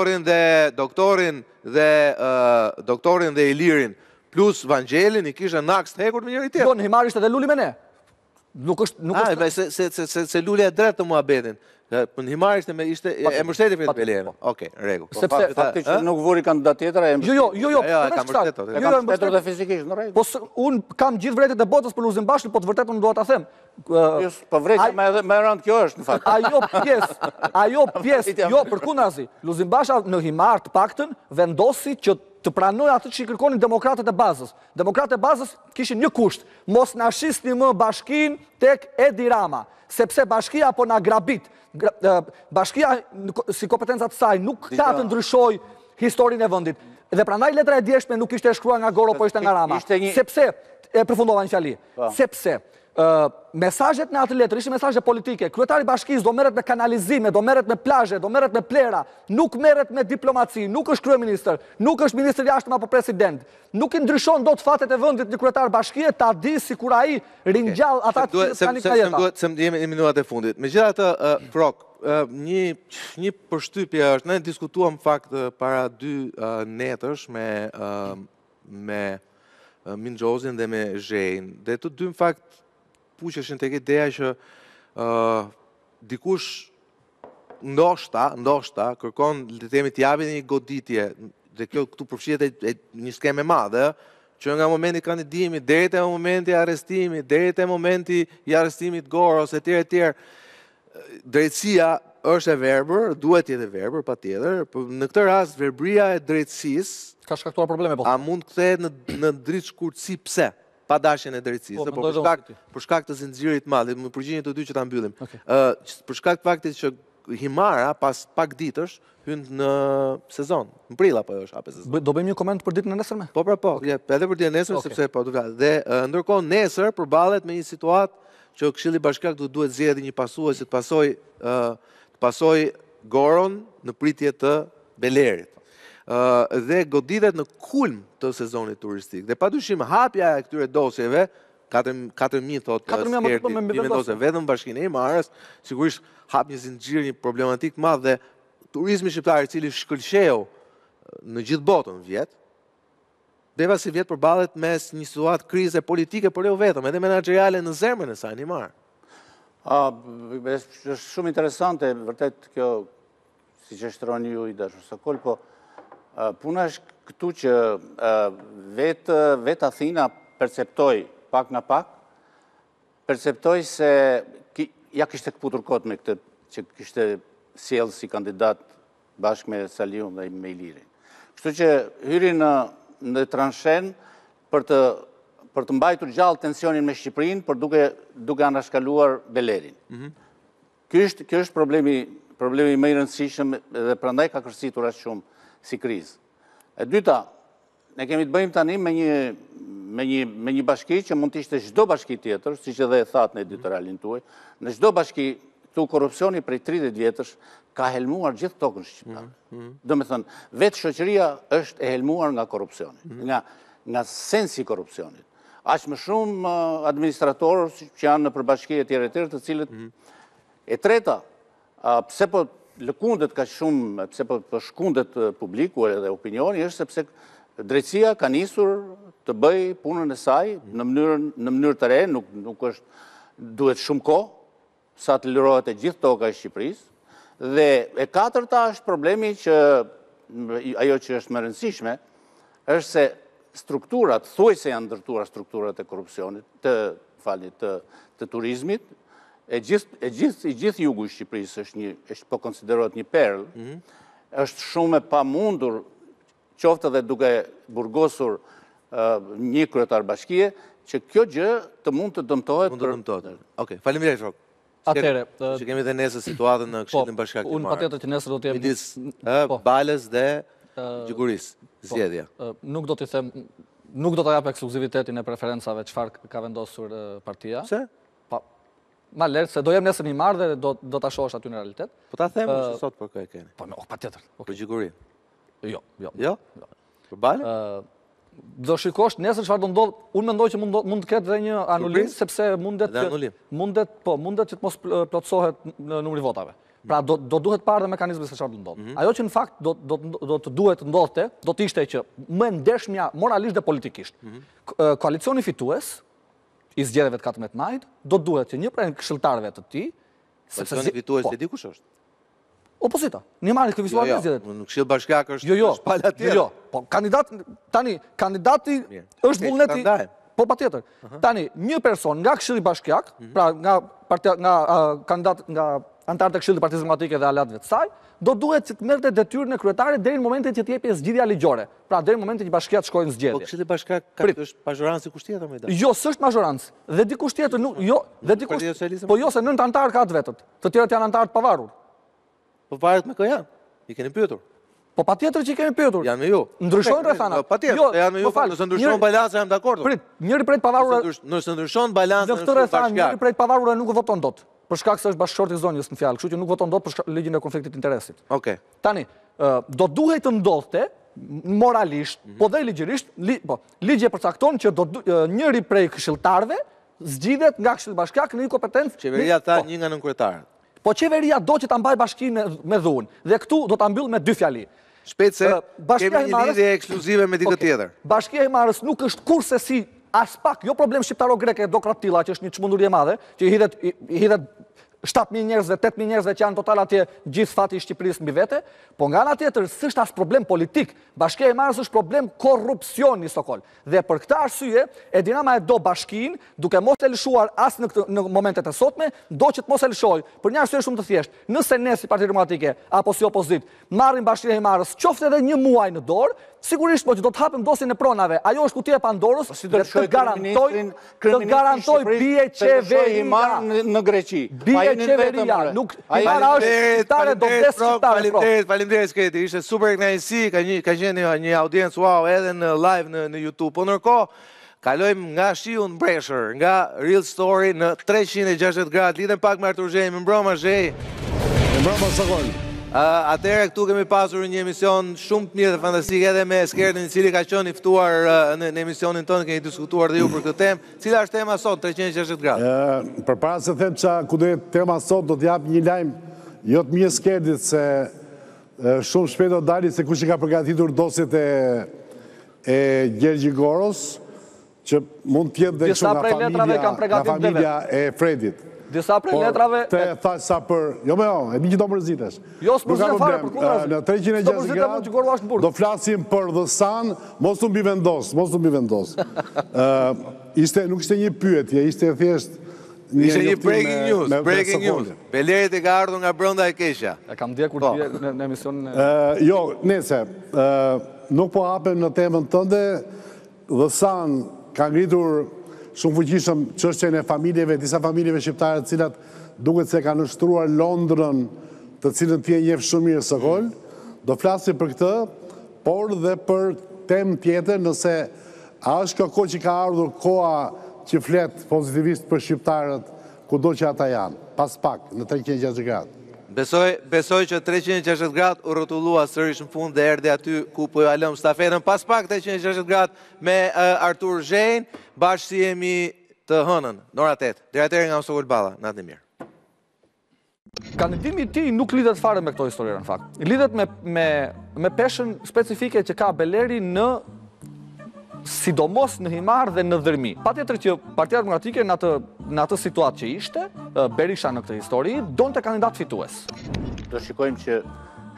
doktorin dhe Ilirin plus Vangelin i kishte naks të hekur me njëri tjetër. Jo, në Himar ishte edhe Luli me ne. Nuk është se Luli e drejt të muhabetin. Në Himar ishte e mbështeti Fredi Belerin. Okej, në rregull. Fakti që nuk vuri kandidat tjetër e Jo, ka mbështetur. E ka mbështetur dhe fizikisht në rregull. Po un kam gjithë vërtetët e botës për Luzin Bashkën, po të vërtetën dua ta them. Po vërtet më rënd kjo është në fakt. Ajo pjesë, jo përkundazi. Luzin Basha në Himar të paktën vendosi që të pranoj atë që i kërkonin demokratët e bazës. Demokratët e bazës kishin një kusht, mos na shisni më bashkinë tek Edi Rama, sepse bashkia po na grabit. Bashkia si kompetencat saj nuk ka të ndryshoj historinë e vendit. Dhe prandaj letra e djeshtme nuk ishte e shkruar nga Goro, po ishte nga Rama. Sepse e përfundova një fjali. Sepse mesazhet në atë letër ishin mesazhe politike. Kryetari i bashkisë do merret me kanalizime, do merret me plazhe, do merret me plera, nuk merret me diplomaci, nuk është kryeministër, nuk është ministër i jashtëm apo president. Nuk i ndryshon dot fatet e vendit në kryetar bashkie, ta di sikur ai ringjall ata që kanë kajeta. Se jemi në minutat e fundit. Megjithatë, Frok, një përshtypje është, ne diskutuam fakt para 2 netësh me Minxhozin dhe me Zhejn. Dhe të dy në fakt puqeshin tek ideja që dikush ndoshta kërkon le të themi të japin një goditje dhe këtu përfshihet një skemë e madhe që nga momenti i kandidimit deri te momenti i arrestimit, deri te momenti i arrestimit Goros etj. Drejtësia është e verbër, duhet të jetë e verbër patjetër, por në këtë rast verbëria e drejtësisë ka shkaktuar probleme po. A mund të kthehet në dritë shkurtësi pse? Pa dashjen e drejtësisë, po për shkak të zinxhirit të madh, më përgjigjen të dy që ta mbyllim. Për shkak të faktit që Himara pas pak ditësh hyn në sezon, në prill apo është hapë sezon. Do bëjmë një koment për ditën e nesërme? Po, edhe për ditën e nesërme sepse po do vjen. Dhe ndërkohë nesër përballet me një situatë që Këshilli Bashkiak duhet zgjedhë një pasues që të pasojë Goron në pritje të Belerit. Dhe goditet në kulm të sezonit turistik. Dhe padyshim hapja e këtyre dosjeve, 4.000 thotë eksperti, vetëm Bashkinë e Himarës, sigurisht hap një zinxhir, një problematik të madh dhe turizmi shqiptar i cili shkëlqeu në gjithë botën vjet, deva si vjet përballet me një situatë krize politike, por jo vetëm, edhe menaxheriale në zemrën e saj në Himar. Është shumë interesante, vërtet kjo, siç e shtroni ju i dashur Sokol, po puna është këtu që vetë Athina perceptoj pak nga pak, perceptoj se ja kishte këputur kot me këtë që kishte sjellë si kandidat bashkë me Saliun dhe me Ilirin. Kështu që hyri në transhen për të mbajtur gjallë tensionin me Shqipërinë, por duke anashkaluar Belerin. Ky është problemi më i rëndësishëm dhe prandaj ka kërcitur aq shumë si krizë. E dyta, ne kemi të bëjmë tani me një bashki që mund të ishte çdo bashki tjetër, siç edhe e thatë në editorialin tuaj, në çdo bashki këtu korrupsioni prej 30 vjetësh ka helmuar gjithë tokën shqiptare. Domethënë, vetë shoqëria është e helmuar nga korrupsioni, nga sensi i korrupsionit. Aq më shumë administratorë që janë në përbashki e tjerë të cilët. E treta, pse po lëkundet ka shumë, pse po shkundet publiku edhe opinioni, është sepse drejtësia ka nisur të bëj punën e saj në mënyrë të re, nuk është duhet shumë kohë, sa të lirohet e gjithë toka e Shqipërisë. Dhe e katërta është problemi që ajo që është më rëndësishme, është se strukturat, thuaj se janë ndërtuar strukturat e korrupsionit, të turizmit, i gjithë jugu i Shqipërisë është po konsiderohet një perl, është shumë e pamundur, qoftë edhe duke burgosur një kryetar bashkie, që kjo gjë të mund të dëmtohet. Mund të dëmtohet. Okej, faleminderit Rok. Atëre, që kemi dhe nesër situatën në Këshillin Bashkiak unë patjetër që nesër do të jem midis Balës dhe Gjigurisë, zgjedhja. Nuk do t'i them, nuk do ta jap ekskluzivitetin e preferencave çfarë ka vendosur partia. Pse? Ma lërë, se do jem nesër një marrë dhe do ta shohësh aty në realitet. Po ta them që sot për kë e keni. Po, patjetër. Për Gjigurinë. Jo. Jo? Për Balën? Do shikosh nesër çfarë do ndodh. Unë mendoj që mund të ketë dhe një anulim sepse mundet që të mos plotësohet në numri votave. Pra do duhet parë dhe mekanizmi se çfarë do ndodh. Ajo që në fakt do të duhet të ndodhte, do të ishte që më ndershmja moralisht dhe politikisht. Koalicioni fitues i zgjedhjeve të 14 majit do duhet që një prej këshilltarëve të tij, sepse fitues e di kush është. Opozita. Një marrë këtë visuar në zgjedhjet. Në Këshill Bashkiak është pala tjetër. Jo, po kandidati është vullneti. Po patjetër. Tani një person nga Këshilli Bashkiak, pra nga kandidat nga antarët e Këshillit të Partisë Demokratike dhe aleatëve të saj, do duhet që të merrte detyrën e kryetarit deri në momentin që të jepë zgjidhja ligjore. Pra deri në momentin që bashkiat shkojnë në zgjedhje. Po Këshilli Bashkiak është majorancë kush tjetër më i Jo, s'është majorancë. Dhe dikush tjetër nuk, jo, dhe dikush. Po jo se 9 antarë ka atë vetët. Të tjerët janë antarë të pavarur. Po varet me kë janë? I keni pyetur? Po patjetër që i kemi pyetur. Janë me ju. Ndryshojnë rrethana. Patjetër, janë me ju. Nëse ndryshon balanca jam dakord. Prit, njëri prej të pavarura. Nëse ndryshon balanca në këtë rrethana njëri prej të pavarura nuk voton dot. Për shkak se është bashkëshorti i zonjës në fjalë, kështu që nuk voton dot për ligjin e konfliktit interesit. Okej. Tani, do duhet të ndodhte moralisht, po dhe ligjërisht, ligji e përcakton që njëri prej këshilltarëve zgjidhet nga Këshilli Bashkiak në një kompetencë. Qeveria tha një nga nënkryetarët. Po qeveria do që ta mbaj bashkinë me dhunë, dhe këtu do ta mbyll me 2 fjali. Shpejt se kemi një lidhje ekskluzive me dikë tjetër. Bashkia e Marrës nuk është kurse si as pak, jo problem shqiptaro-greke do Kraptilla, që është një çmunduri e madhe, që i hidhet 7.000 njerëzve, 8.000 njerëzve që janë total atje gjithë fati i Shqipërisë mbi vete, po nga ana tjetër s'është as problem politik. Bashkia e Marrës është problem korrupsioni në Stokholm. Dhe për këtë arsye, Edinama e do bashkinë, duke mos e lëshuar as në momentet e sotme, do që të mos e lëshojë, për një arsye shumë të thjeshtë. Nëse ne si Parti Demokratike apo si opozitë marrim Bashkinë e Marrës, qoftë edhe një muaj në dorë, sigurisht po që do të hapim dosjen e pronave. Ajo është kutia e Pandorës dhe të garantoj bie qeveria në Greqi. Bie qeveria, nuk para është shqiptare do vdes shqiptare. Faleminderit Sketi, ishte super kënaqësi, ka qenë një audiencë wow edhe në live në YouTube. Po ndërkohë kalojmë nga shiu në breshër, nga Real Story në 360 gradë. Lidhem pak me Artur Zhej, më mbroma Zhej. Mbroma Stokholm. Atëherë këtu kemi pasur një emision shumë të mirë dhe fantastik edhe me Skertin, i cili ka qenë i ftuar në emisionin tonë, kemi diskutuar dhe ju për këtë temë. Cila është tema sot 360 gradë? Përpara se them ku do jetë tema sot, do t'jap një lajm jo të mirë Skertit se shumë shpejt do dali se kush i ka përgatitur dosjet e Gjergj Goros, që mund të jetë dhe kështu nga familja e Fredit. Disa prej letrave... Te thash sa për... Jo me jo, e di që do mërzitesh. Jo, s'mërzite fare për kundra. Në 360 gradë do flasim për dhësan, mos të mbi vendos, Nuk ishte një pyetje, ishte thjesht... Ishte një breaking news. Belerit e ka ardhur nga brenda e keqja. E kam ndjekur në emisionin... Jo, nese, nuk po hapem në temën tënde, dhësan ka ngritur shumë fuqishëm çështjen e familjeve, disa familjeve shqiptare të cilat duket se kanë nështruar Londrën, të cilën ti e njeh shumë mirë Stokholm. Do flasim për këtë, por dhe për temë tjetër, nëse a është kjo kohë që ka ardhur koha që flet pozitivisht për shqiptarët kudo që ata janë, pas pak në 360 gradë. Besoj që 360 gradë u rrotullua sërish në fund dhe erdhi aty ku po ja lëm stafetën. Pas pak 360 gradë me Artur Zhejn, bashkë si jemi të hënën, në ora 8. Deri atëherë nga Sokol Balla, natën e mirë. Kandidimi i tij nuk lidhet fare me këto histori në fakt. Lidhet me peshën specifike që ka Beleri në sidomos në Himar dhe në Dërmi. Patjetër që Partia Demokratike në atë situatë që ishte, Berisha në këtë histori, donte kandidat fitues. Do shikojmë që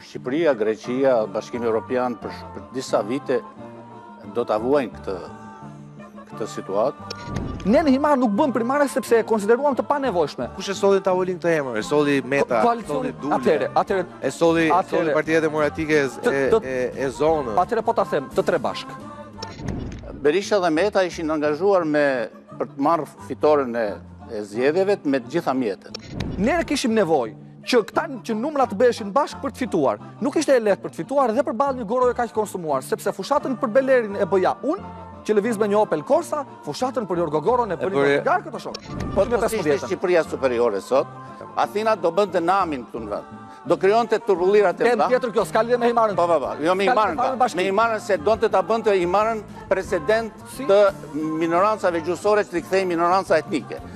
Shqipëria, Greqia, Bashkimi Evropian për disa vite do të avuajnë këtë situatë. Ne në Himar nuk bëm primare sepse e konsideruam të panevojshme. Kush e solli tavolinë këtë emër? E solli Meta, e solli Dule, e solli Partia Demokratike e zonës. Atëre po ta them, të tre bashk. Berisha dhe Meta ishin angazhuar për të marrë fitoren e zgjedhjeve me të gjitha mjetet. Ne kishim nevojë që numrat të bëheshin bashkë për të fituar. Nuk ishte e lehtë për të fituar dhe përballë një goroje kaq konsumuar, sepse fushatën për Belerin e bëja unë, që lëviz me një Opel Corsa, fushatën për Jorgo Goron e bëri një Gar këtë shok. Po të ishte Shqipëria superiore sot, Athina do bënte namin këtu në vend. Do krijonte turrullirat e mëdha. Tjetër kjo s'ka lidhje me Himarën. Po, jo me Himarën. Me Himarën se donte ta bënte Himarën presedent të minorancave gjusore që i kthej minoranca etnike.